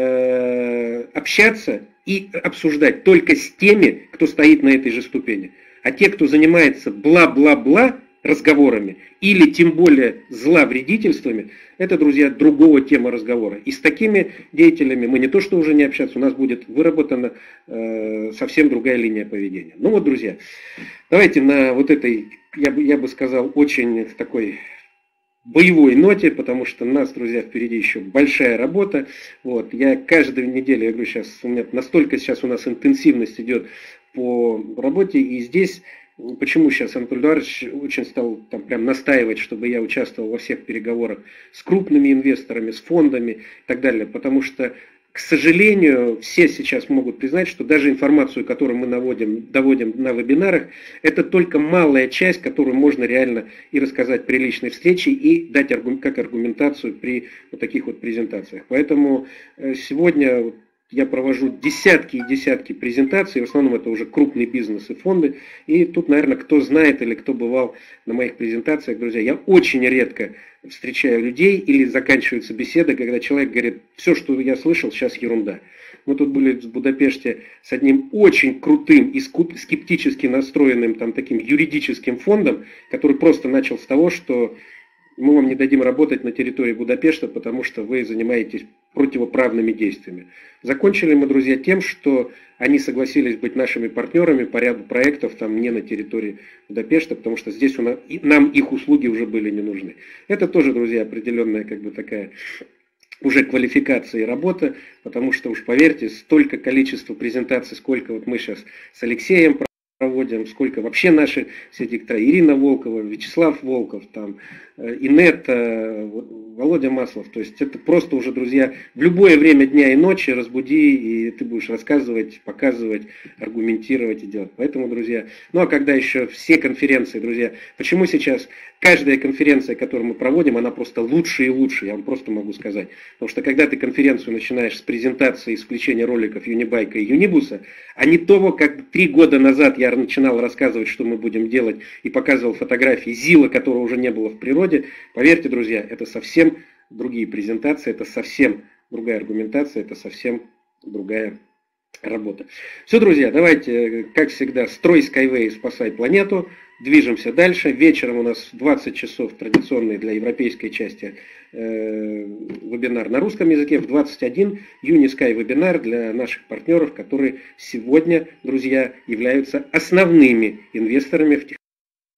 э, общаться и обсуждать только с теми, кто стоит на этой же ступени. А те, кто занимается бла-бла-бла разговорами, или тем более зловредительствами, это, друзья, другого тема разговора. И с такими деятелями мы не то что уже не общаться, у нас будет выработана э, совсем другая линия поведения. Ну вот, друзья, давайте на вот этой, я бы, я бы сказал, очень такой боевой ноте, потому что у нас, друзья, впереди еще большая работа. Вот, я каждую неделю, я говорю, сейчас у меня настолько сейчас у нас интенсивность идет по работе, и здесь... Почему сейчас Анатолий Эдуардович очень стал там прям настаивать, чтобы я участвовал во всех переговорах с крупными инвесторами, с фондами и так далее? Потому что, к сожалению, все сейчас могут признать, что даже информацию, которую мы наводим, доводим на вебинарах, это только малая часть, которую можно реально и рассказать при личной встрече, и дать аргум, как аргументацию при вот таких вот презентациях. Поэтому сегодня... Я провожу десятки и десятки презентаций, в основном это уже крупный бизнес и фонды. И тут, наверное, кто знает или кто бывал на моих презентациях, друзья, я очень редко встречаю людей или заканчиваются беседы, когда человек говорит, все, что я слышал, сейчас ерунда. Мы тут были в Будапеште с одним очень крутым и скептически настроенным там таким юридическим фондом, который просто начал с того, что мы вам не дадим работать на территории Будапешта, потому что вы занимаетесь противоправными действиями. Закончили мы, друзья, тем, что они согласились быть нашими партнерами по ряду проектов там не на территории Будапешта, потому что здесь у нас, нам их услуги уже были не нужны. Это тоже, друзья, определенная как бы такая уже квалификация и работа, потому что уж поверьте, столько количества презентаций, сколько вот мы сейчас с Алексеем проводим, сколько вообще наши все диктора, Ирина Волкова, Вячеслав Волков, там, Инетта, Володя Маслов, то есть это просто уже, друзья, в любое время дня и ночи разбуди, и ты будешь рассказывать, показывать, аргументировать и делать. Поэтому, друзья, ну а когда еще все конференции, друзья, почему сейчас каждая конференция, которую мы проводим, она просто лучше и лучше, я вам просто могу сказать. Потому что когда ты конференцию начинаешь с презентации и с включения роликов Юнибайка и Юнибуса, а не того, как три года назад я начинал рассказывать, что мы будем делать, и показывал фотографии ЗИЛа, которого уже не было в природе, поверьте, друзья, это совсем другие презентации, это совсем другая аргументация, это совсем другая работа. Все, друзья, давайте, как всегда, строй Skyway, спасай планету. Движемся дальше. Вечером у нас в двадцать часов традиционный для европейской части э, вебинар на русском языке. В двадцать один Unisky вебинар для наших партнеров, которые сегодня, друзья, являются основными инвесторами в технологии.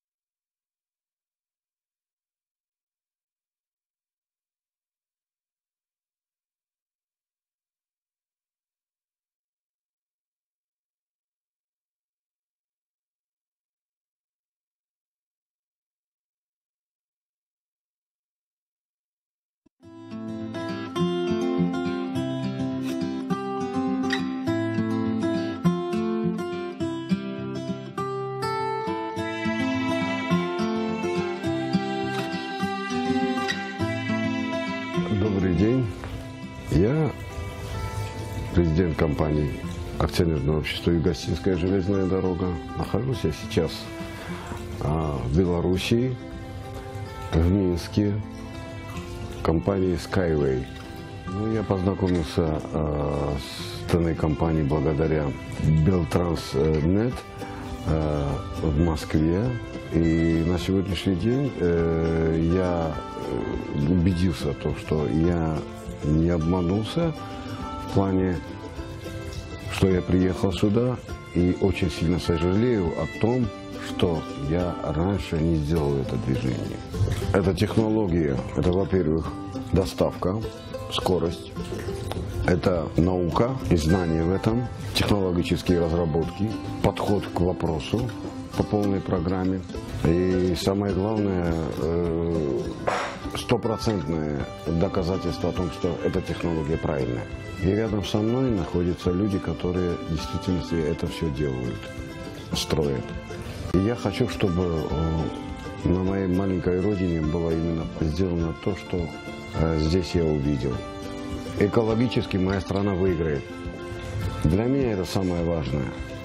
Добрый день. Я президент компании акционерного общества «Югостинская железная дорога». Нахожусь я сейчас а, в Белоруссии, в Минске, в компании Skyway. Ну, я познакомился а, с данной компанией благодаря Белтранснет а, в Москве. И на сегодняшний день э, я убедился в том, что я не обманулся в плане, что я приехал сюда и очень сильно сожалею о том, что я раньше не сделал это движение. Эта технология, это, во-первых, доставка, скорость, это наука и знания в этом, технологические разработки, подход к вопросу по полной программе. И самое главное, стопроцентное доказательство о том, что эта технология правильная. И рядом со мной находятся люди, которые в действительности это все делают, строят. И я хочу, чтобы на моей маленькой родине было именно сделано то, что здесь я увидел. Экологически моя страна выиграет. Для меня это самое важное.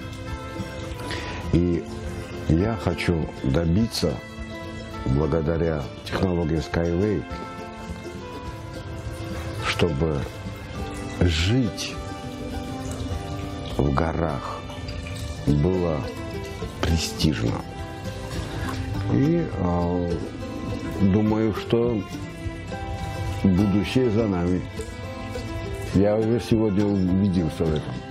И я хочу добиться, благодаря технологии Skyway, чтобы жить в горах было престижно. И э, думаю, что будущее за нами. Я уже сегодня убедился в этом.